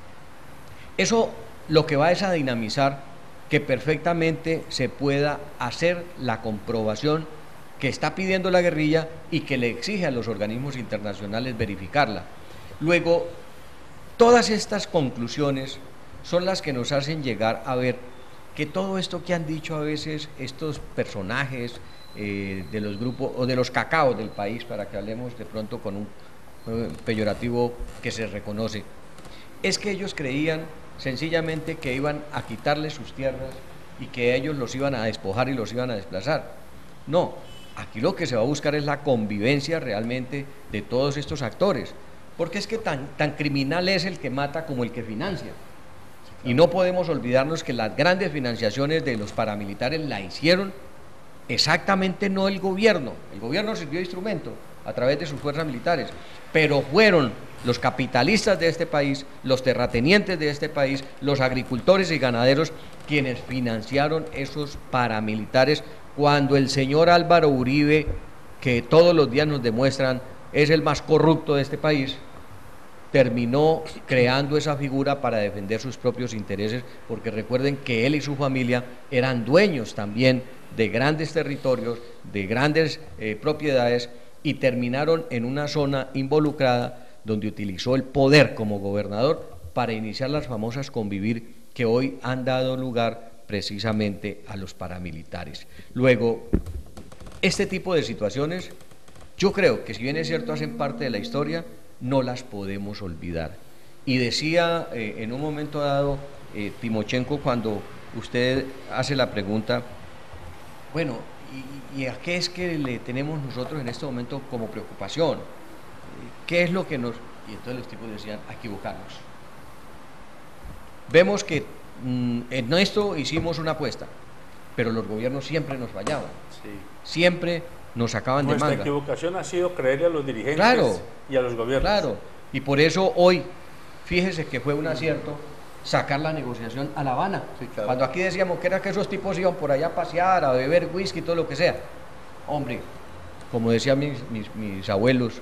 Eso lo que va es a dinamizar que perfectamente se pueda hacer la comprobación que está pidiendo la guerrilla y que le exige a los organismos internacionales verificarla. Luego, todas estas conclusiones son las que nos hacen llegar a ver que todo esto que han dicho a veces estos personajes eh, de los grupos o de los cacaos del país, para que hablemos de pronto con un eh, peyorativo que se reconoce, es que ellos creían sencillamente que iban a quitarles sus tierras y que ellos los iban a despojar y los iban a desplazar. No, aquí lo que se va a buscar es la convivencia realmente de todos estos actores, porque es que tan, tan criminal es el que mata como el que financia. Y no podemos olvidarnos que las grandes financiaciones de los paramilitares la hicieron exactamente no el gobierno, el gobierno sirvió de instrumento a través de sus fuerzas militares, pero fueron los capitalistas de este país, los terratenientes de este país, los agricultores y ganaderos quienes financiaron esos paramilitares, cuando el señor Álvaro Uribe, que todos los días nos demuestran es el más corrupto de este país, terminó creando esa figura para defender sus propios intereses, porque recuerden que él y su familia eran dueños también de grandes territorios, de grandes eh, propiedades, y terminaron en una zona involucrada donde utilizó el poder como gobernador para iniciar las famosas convivir que hoy han dado lugar precisamente a los paramilitares. Luego, este tipo de situaciones, yo creo que si bien es cierto hacen parte de la historia, no las podemos olvidar. Y decía eh, en un momento dado eh, Timochenko, cuando usted hace la pregunta, bueno, ¿y, y a qué es que le tenemos nosotros en este momento como preocupación? ¿Qué es lo que nos...? Y entonces los tipos decían, a equivocarnos. Vemos que mmm, en esto hicimos una apuesta, pero los gobiernos siempre nos fallaban, sí. Siempre nos sacaban de manga. Nuestra equivocación ha sido creerle a los dirigentes, claro, y a los gobiernos. Claro, y por eso hoy, fíjese que fue un acierto sacar la negociación a La Habana. Sí, claro. Cuando aquí decíamos que era que esos tipos iban por allá a pasear, a beber whisky, todo lo que sea. Hombre, como decían mis, mis, mis abuelos,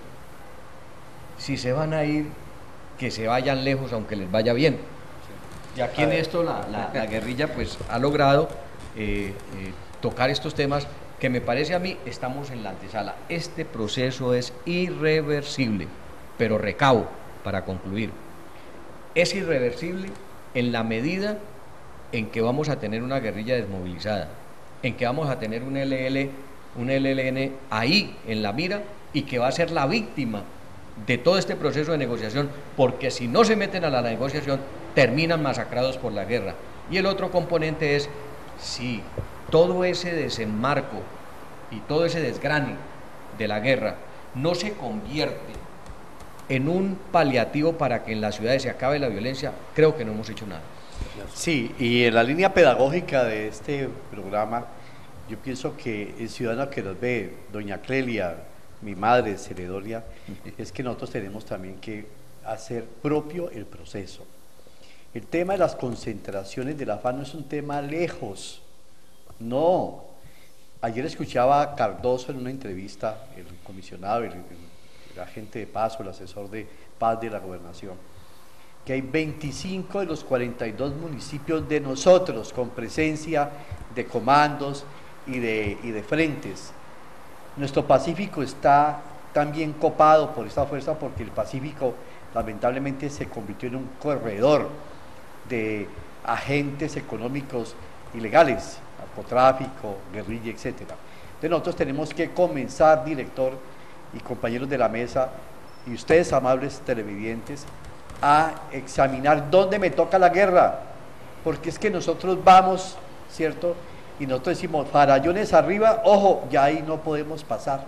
si se van a ir, que se vayan lejos aunque les vaya bien. Sí. Y aquí en esto la, la, la guerrilla pues ha logrado eh, eh, tocar estos temas que me parece a mí estamos en la antesala. Este proceso es irreversible, pero recabo para concluir. Es irreversible en la medida en que vamos a tener una guerrilla desmovilizada, en que vamos a tener un L L, un L L N ahí en la mira y que va a ser la víctima de todo este proceso de negociación, porque si no se meten a la negociación terminan masacrados por la guerra. Y el otro componente es, si todo ese desenmarco y todo ese desgrane de la guerra no se convierte en un paliativo para que en las ciudades se acabe la violencia, creo que no hemos hecho nada. Sí, y en la línea pedagógica de este programa, yo pienso que el ciudadano que nos ve, doña Clelia, mi madre, Ceredonia, es que nosotros tenemos también que hacer propio el proceso. El tema de las concentraciones de la F A R C no es un tema lejos, no. Ayer escuchaba a Cardoso en una entrevista, el comisionado, el, el, el agente de paz o el asesor de paz de la gobernación, que hay veinticinco de los cuarenta y dos municipios de nosotros con presencia de comandos y de, y de frentes. Nuestro Pacífico está también copado por esta fuerza porque el Pacífico lamentablemente se convirtió en un corredor de agentes económicos ilegales, narcotráfico, guerrilla, etcétera. Entonces nosotros tenemos que comenzar, director y compañeros de la mesa, y ustedes, amables televidentes, a examinar dónde me toca la guerra, porque es que nosotros vamos, ¿cierto? Y nosotros decimos, farallones arriba, ojo, ya ahí no podemos pasar.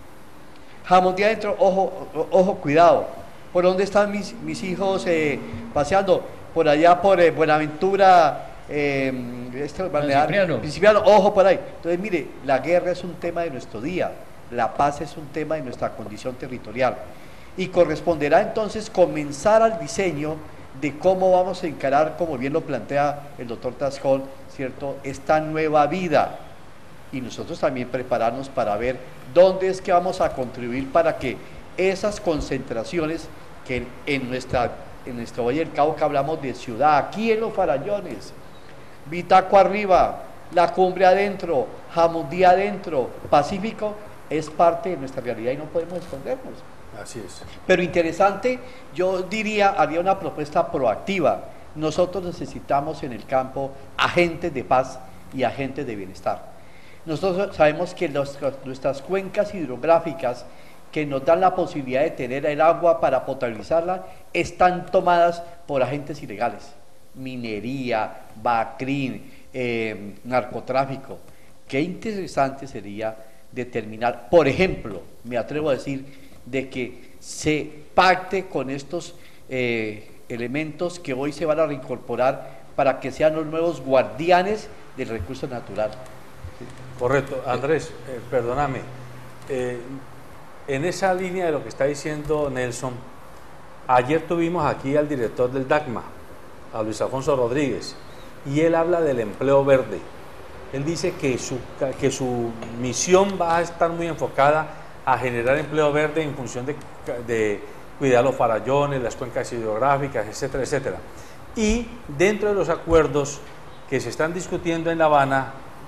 Jamón de adentro, ojo, ojo, cuidado. ¿Por dónde están mis, mis hijos eh, paseando? Por allá, por eh, Buenaventura, eh, este, Principiano. Principiano, ojo por ahí. Entonces, mire, la guerra es un tema de nuestro día, la paz es un tema de nuestra condición territorial. Y corresponderá entonces comenzar al diseño de cómo vamos a encarar, como bien lo plantea el doctor Tascón, ¿cierto?, esta nueva vida. Y nosotros también prepararnos para ver dónde es que vamos a contribuir para que esas concentraciones que en nuestra, en nuestro Valle del Cauca hablamos de ciudad, aquí en los Farallones, Bitaco arriba, la cumbre adentro, Jamundí adentro, Pacífico, es parte de nuestra realidad y no podemos escondernos. Así es. Pero interesante, yo diría, haría una propuesta proactiva. Nosotros necesitamos en el campo agentes de paz y agentes de bienestar. Nosotros sabemos que los, nuestras cuencas hidrográficas que nos dan la posibilidad de tener el agua para potabilizarla están tomadas por agentes ilegales, minería, bacrín, eh, narcotráfico. Qué interesante sería determinar, por ejemplo, me atrevo a decir, de que se pacte con estos eh, elementos que hoy se van a reincorporar para que sean los nuevos guardianes del recurso natural. Correcto. Andrés, eh, perdóname, eh, en esa línea de lo que está diciendo Nelson, ayer tuvimos aquí al director del DACMA, a Luis Alfonso Rodríguez, y él habla del empleo verde. Él dice que su, que su misión va a estar muy enfocada a generar empleo verde en función de, de cuidar los farallones, las cuencas hidrográficas, etcétera, etcétera. Y dentro de los acuerdos que se están discutiendo en La Habana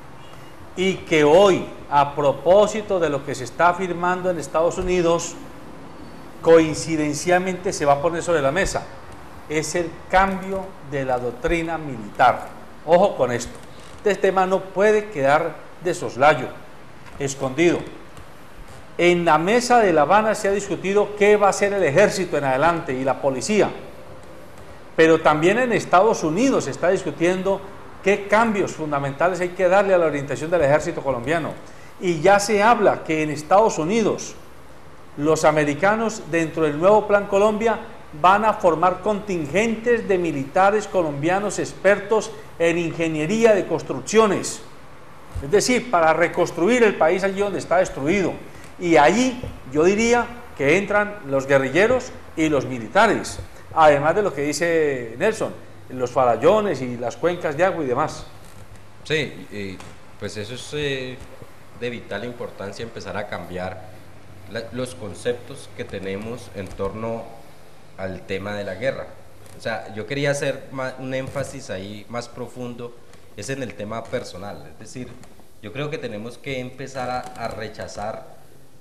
y que hoy, a propósito de lo que se está firmando en Estados Unidos, coincidencialmente se va a poner sobre la mesa, es el cambio de la doctrina militar. Ojo con esto, este tema no puede quedar de soslayo, escondido. En la mesa de La Habana se ha discutido qué va a hacer el ejército en adelante y la policía, pero también en Estados Unidos se está discutiendo qué cambios fundamentales hay que darle a la orientación del ejército colombiano. Y ya se habla que en Estados Unidos los americanos, dentro del nuevo Plan Colombia, van a formar contingentes de militares colombianos expertos en ingeniería de construcciones, es decir, para reconstruir el país allí donde está destruido. Y allí yo diría que entran los guerrilleros y los militares, además de lo que dice Nelson, los farallones y las cuencas de agua y demás. Sí, y pues eso es eh, de vital importancia, empezar a cambiar la, los conceptos que tenemos en torno al tema de la guerra. O sea, yo quería hacer más, un énfasis ahí más profundo, es en el tema personal, es decir, yo creo que tenemos que empezar a, a rechazar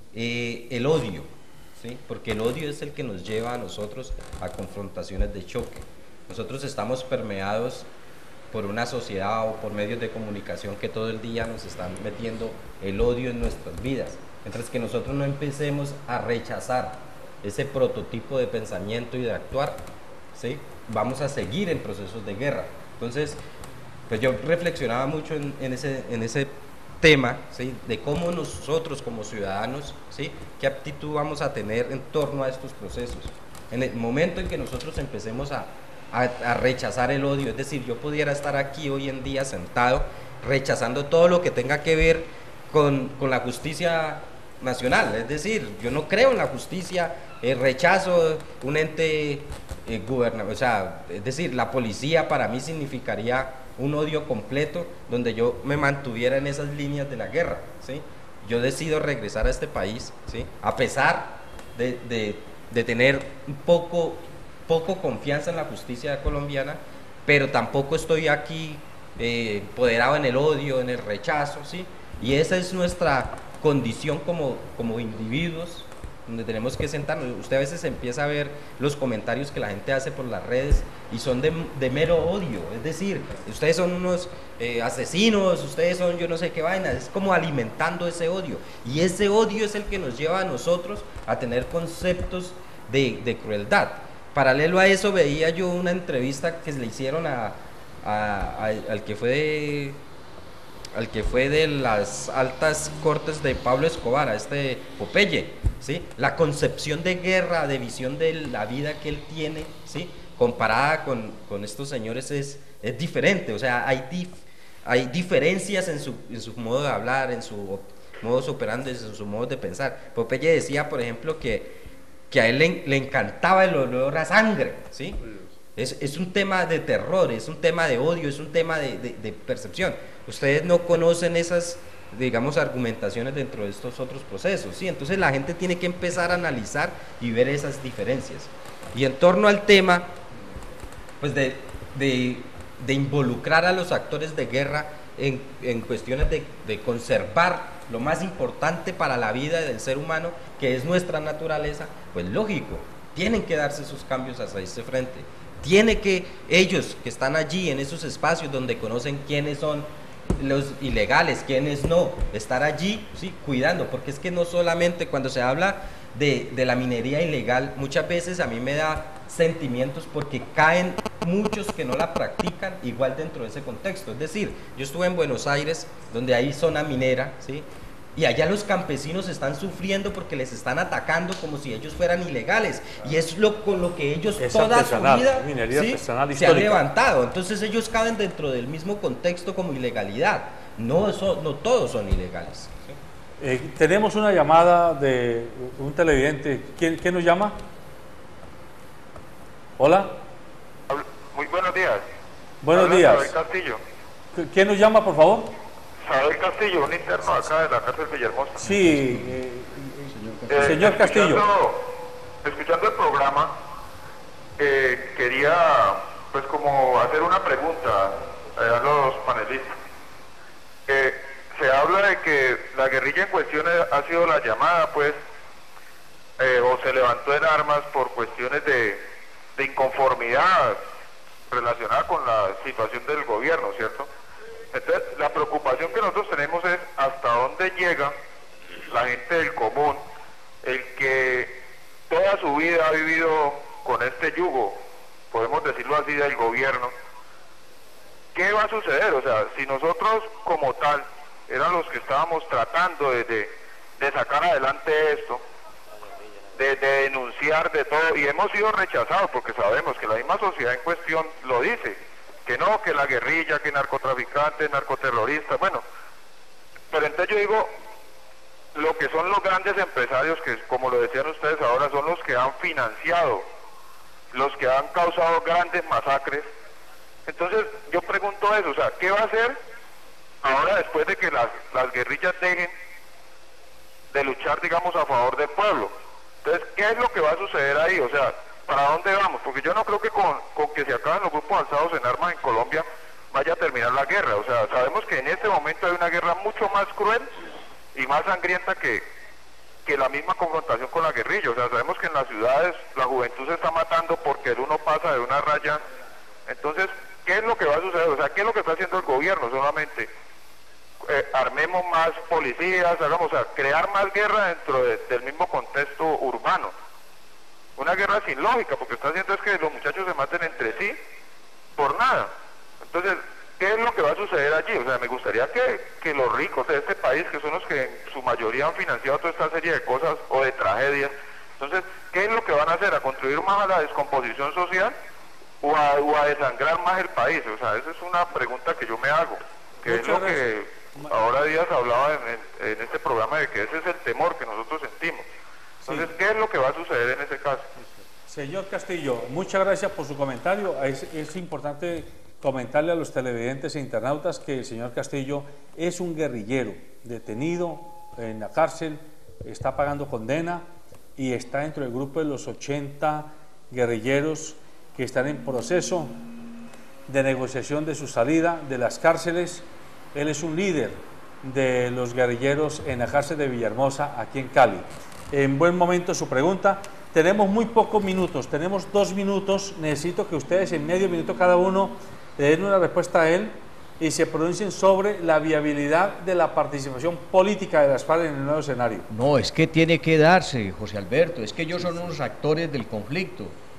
eh, el odio, ¿sí? Porque el odio es el que nos lleva a nosotros a confrontaciones de choque. Nosotros estamos permeados por una sociedad o por medios de comunicación que todo el día nos están metiendo el odio en nuestras vidas, mientras que nosotros no empecemos a rechazar ese prototipo de pensamiento y de actuar, ¿sí? Vamos a seguir en procesos de guerra. Entonces, pues yo reflexionaba mucho en, en, ese, en ese tema, ¿sí? De cómo nosotros como ciudadanos, ¿sí? qué actitud vamos a tener en torno a estos procesos. En el momento en que nosotros empecemos a, a, a rechazar el odio, es decir, yo pudiera estar aquí hoy en día sentado rechazando todo lo que tenga que ver con, con la justicia nacional, es decir, yo no creo en la justicia, eh, rechazo un ente eh, gubernamental, o sea, es decir, la policía para mí significaría un odio completo donde yo me mantuviera en esas líneas de la guerra, ¿sí? Yo decido regresar a este país, ¿sí? A pesar de, de, de tener un poco, poco confianza en la justicia colombiana, pero tampoco estoy aquí eh, empoderado en el odio, en el rechazo, ¿sí? Y esa es nuestra condición como, como individuos, donde tenemos que sentarnos. Usted a veces empieza a ver los comentarios que la gente hace por las redes y son de, de mero odio, es decir, ustedes son unos eh, asesinos, ustedes son yo no sé qué vaina, es como alimentando ese odio, y ese odio es el que nos lleva a nosotros a tener conceptos de, de crueldad. Paralelo a eso veía yo una entrevista que le hicieron a, a, a, al que fue de, al que fue de las altas cortes de Pablo Escobar, a este Popeye, ¿sí? La concepción de guerra, de visión de la vida que él tiene, ¿sí? Comparada con, con estos señores es, es diferente, o sea, hay, dif, hay diferencias en su, en su modo de hablar, en su modos operandi, en su modo de pensar. Popeye decía, por ejemplo, que, que a él le, le encantaba el olor a sangre, ¿sí? Es, es un tema de terror, es un tema de odio, es un tema de, de, de percepción. Ustedes no conocen esas, digamos, argumentaciones dentro de estos otros procesos, ¿sí? Entonces la gente tiene que empezar a analizar y ver esas diferencias. Y en torno al tema, pues de, de, de involucrar a los actores de guerra en, en cuestiones de, de conservar lo más importante para la vida del ser humano, que es nuestra naturaleza, pues lógico, tienen que darse esos cambios hacia este frente. Tiene que ellos que están allí en esos espacios donde conocen quiénes son los ilegales, quiénes no, estar allí, sí, cuidando, porque es que no solamente cuando se habla de, de la minería ilegal, muchas veces a mí me da sentimientos porque caen muchos que no la practican igual dentro de ese contexto. Es decir, yo estuve en Buenos Aires, donde hay zona minera, ¿sí? Y allá los campesinos están sufriendo porque les están atacando como si ellos fueran ilegales. Y es lo con lo que ellos es toda su vida, ¿sí? se han levantado. Entonces ellos caben dentro del mismo contexto como ilegalidad. No, son, no todos son ilegales. ¿Sí? Eh, tenemos una llamada de un televidente. ¿Quién, quién nos llama? Hola. Muy buenos días. Buenos Habla días. Isabel Castillo. ¿Quién nos llama, por favor? Isabel Castillo, un interno acá de la cárcel Villahermosa. Sí, eh, eh, señor Castillo. Escuchando, escuchando el programa, eh, quería pues como hacer una pregunta a los panelistas. Eh, se habla de que la guerrilla en cuestión ha sido la llamada, pues, eh, o se levantó en armas por cuestiones de, de inconformidad relacionada con la situación del gobierno, ¿cierto? Entonces, la preocupación que nosotros tenemos es hasta dónde llega la gente del común, el que toda su vida ha vivido con este yugo, podemos decirlo así, del gobierno. ¿Qué va a suceder? O sea, si nosotros como tal eran los que estábamos tratando de, de, de sacar adelante esto, de, de denunciar de todo, y hemos sido rechazados porque sabemos que la misma sociedad en cuestión lo dice, que no, que la guerrilla, que narcotraficantes, narcoterroristas, bueno, pero entonces yo digo, lo que son los grandes empresarios, que como lo decían ustedes ahora, son los que han financiado, los que han causado grandes masacres. Entonces yo pregunto eso, o sea, ¿qué va a hacer ahora después de que las, las guerrillas dejen de luchar, digamos, a favor del pueblo? Entonces, ¿qué es lo que va a suceder ahí? O sea, ¿para dónde vamos? Porque yo no creo que con, con que se acaben los grupos alzados en armas en Colombia vaya a terminar la guerra. O sea, sabemos que en este momento hay una guerra mucho más cruel y más sangrienta que, que la misma confrontación con la guerrilla. O sea, sabemos que en las ciudades la juventud se está matando porque el uno pasa de una raya. Entonces, ¿qué es lo que va a suceder? O sea, ¿qué es lo que está haciendo el gobierno? Solamente eh, armemos más policías, hagamos, o sea, crear más guerra dentro de, del mismo contexto urbano. Una guerra sin lógica, porque está haciendo es que los muchachos se maten entre sí por nada. Entonces, ¿qué es lo que va a suceder allí? O sea, me gustaría que, que los ricos de este país, que son los que en su mayoría han financiado toda esta serie de cosas o de tragedias, entonces, ¿qué es lo que van a hacer? ¿A contribuir más a la descomposición social o a, o a desangrar más el país? O sea, esa es una pregunta que yo me hago, que Muchas es lo gracias. que ahora Díaz hablaba en, en, en este programa, de que ese es el temor que nosotros sentimos. Entonces, sí. ¿Qué es lo que va a suceder en ese caso? Señor Castillo, muchas gracias por su comentario. Es, es importante comentarle a los televidentes e internautas que el señor Castillo es un guerrillero detenido en la cárcel, está pagando condena y está dentro del grupo de los ochenta guerrilleros que están en proceso de negociación de su salida de las cárceles. Él es un líder de los guerrilleros en la cárcel de Villahermosa, aquí en Cali. En buen momento su pregunta. Tenemos muy pocos minutos, tenemos dos minutos. Necesito que ustedes en medio minuto cada uno le den una respuesta a él y se pronuncien sobre la viabilidad de la participación política de las FARC en el nuevo escenario. No, es que tiene que darse, José Alberto, es que ellos son unos actores del conflicto.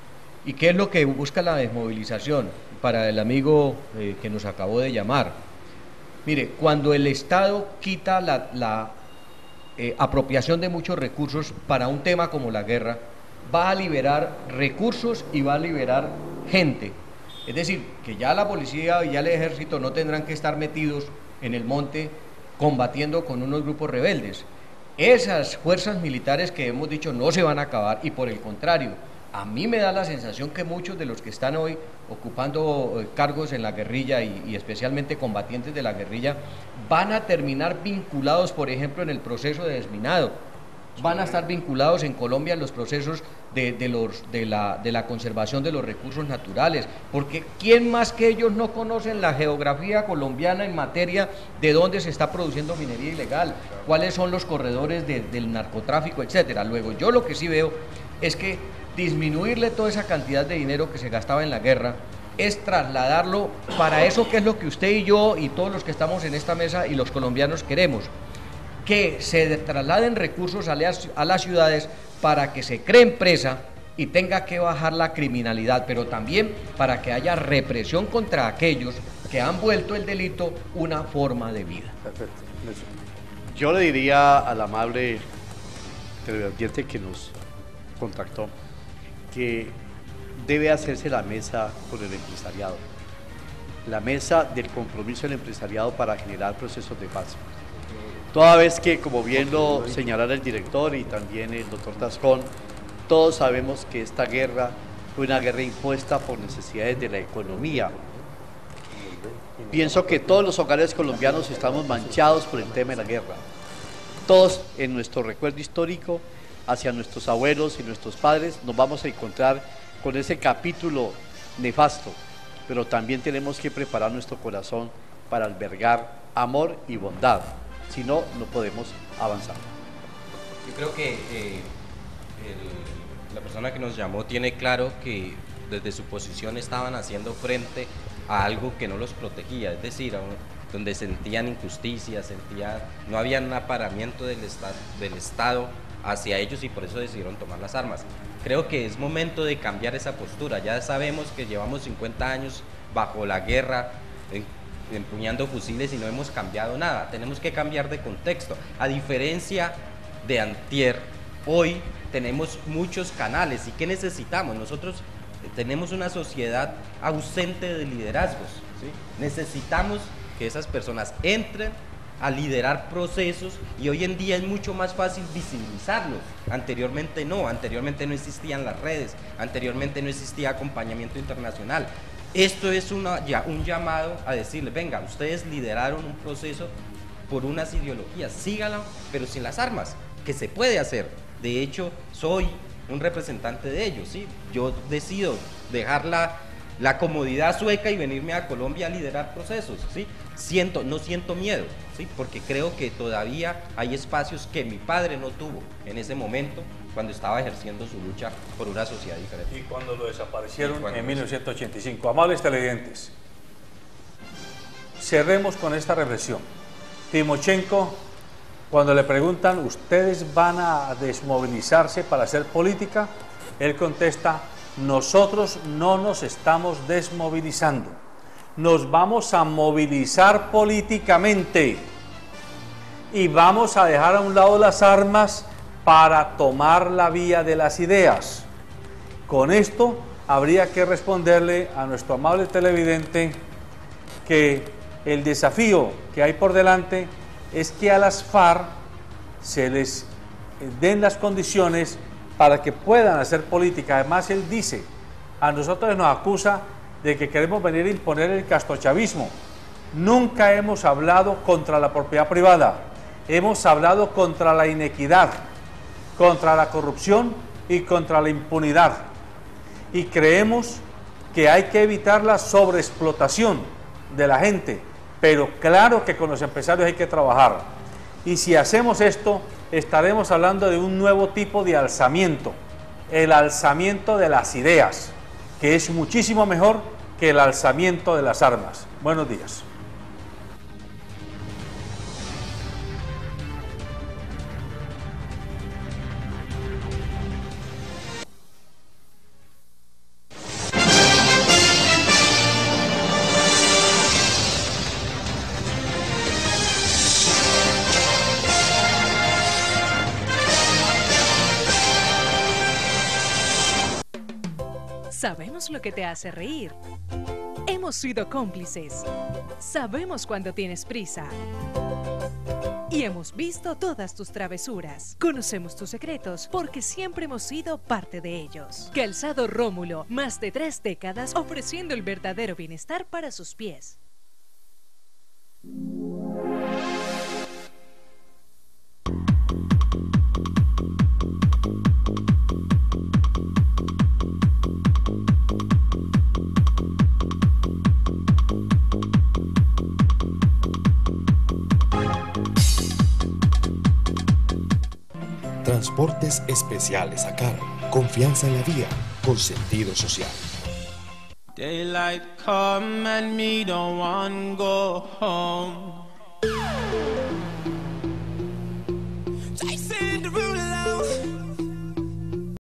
¿Y qué es lo que busca la desmovilización? Para el amigo eh, que nos acabó de llamar. Mire, cuando el Estado quita la, la eh, apropiación de muchos recursos para un tema como la guerra, va a liberar recursos y va a liberar gente. Es decir, que ya la policía y ya el ejército no tendrán que estar metidos en el monte combatiendo con unos grupos rebeldes. Esas fuerzas militares que hemos dicho no se van a acabar y por el contrario, a mí me da la sensación que muchos de los que están hoy ocupando eh, cargos en la guerrilla y, y especialmente combatientes de la guerrilla van a terminar vinculados, por ejemplo, en el proceso de desminado. Van a estar vinculados en Colombia en los procesos de, de, los, de, la, de la conservación de los recursos naturales, porque ¿quién más que ellos no conocen la geografía colombiana en materia de dónde se está produciendo minería ilegal, cuáles son los corredores de, del narcotráfico, etcétera? Luego, yo lo que sí veo es que disminuirle toda esa cantidad de dinero que se gastaba en la guerra es trasladarlo para eso que es lo que usted y yo y todos los que estamos en esta mesa y los colombianos queremos, que se trasladen recursos a las, a las ciudades para que se cree empresa y tenga que bajar la criminalidad, pero también para que haya represión contra aquellos que han vuelto el delito una forma de vida. Perfecto. Yo le diría al amable televidente que nos contactó que debe hacerse la mesa con el empresariado, la mesa del compromiso del empresariado para generar procesos de paz. Toda vez que, como bien lo señalara el director y también el doctor Tascón, todos sabemos que esta guerra fue una guerra impuesta por necesidades de la economía. Pienso que todos los hogares colombianos estamos manchados por el tema de la guerra. Todos en nuestro recuerdo histórico hacia nuestros abuelos y nuestros padres nos vamos a encontrar con ese capítulo nefasto, pero también tenemos que preparar nuestro corazón para albergar amor y bondad, si no, no podemos avanzar. Yo creo que eh, el, la persona que nos llamó tiene claro que desde su posición estaban haciendo frente a algo que no los protegía, es decir, a un, donde sentían injusticia, sentían, no había un aparamiento del, esta, del Estado hacia ellos y por eso decidieron tomar las armas. Creo que es momento de cambiar esa postura. Ya sabemos que llevamos cincuenta años bajo la guerra, empuñando fusiles y no hemos cambiado nada. Tenemos que cambiar de contexto. A diferencia de antier, hoy tenemos muchos canales. ¿Y qué necesitamos? Nosotros tenemos una sociedad ausente de liderazgos, ¿sí? Necesitamos que esas personas entren a liderar procesos y hoy en día es mucho más fácil visibilizarlos. Anteriormente no, anteriormente no existían las redes, anteriormente no existía acompañamiento internacional. Esto es una, ya, un llamado a decirles, venga, ustedes lideraron un proceso por unas ideologías, síganlo, pero sin las armas, que se puede hacer. De hecho, soy un representante de ellos, ¿sí? Yo decido dejar la, la comodidad sueca y venirme a Colombia a liderar procesos, ¿sí? Siento, no siento miedo, ¿sí? Porque creo que todavía hay espacios que mi padre no tuvo en ese momento cuando estaba ejerciendo su lucha por una sociedad diferente. Y cuando lo desaparecieron en mil novecientos ochenta y cinco. Amables televidentes, cerremos con esta reflexión. Timochenko, cuando le preguntan, ¿ustedes van a desmovilizarse para hacer política? Él contesta, nosotros no nos estamos desmovilizando, nos vamos a movilizar políticamente y vamos a dejar a un lado las armas para tomar la vía de las ideas. Con esto habría que responderle a nuestro amable televidente que el desafío que hay por delante es que a las FARC se les den las condiciones para que puedan hacer política. Además, él dice, a nosotros nos acusa de que queremos venir a imponer el castrochavismo. Nunca hemos hablado contra la propiedad privada, hemos hablado contra la inequidad, contra la corrupción y contra la impunidad. Y creemos que hay que evitar la sobreexplotación de la gente, pero claro que con los empresarios hay que trabajar. Y si hacemos esto, estaremos hablando de un nuevo tipo de alzamiento, el alzamiento de las ideas, que es muchísimo mejor que el alzamiento de las armas. Buenos días. Sabemos lo que te hace reír. Hemos sido cómplices. Sabemos cuando tienes prisa. Y hemos visto todas tus travesuras. Conocemos tus secretos porque siempre hemos sido parte de ellos. Calzado Rómulo, más de tres décadas ofreciendo el verdadero bienestar para sus pies. Transportes especiales a cargo. Confianza en la vía con sentido social. Daylight come and me don't want go home. Chasing the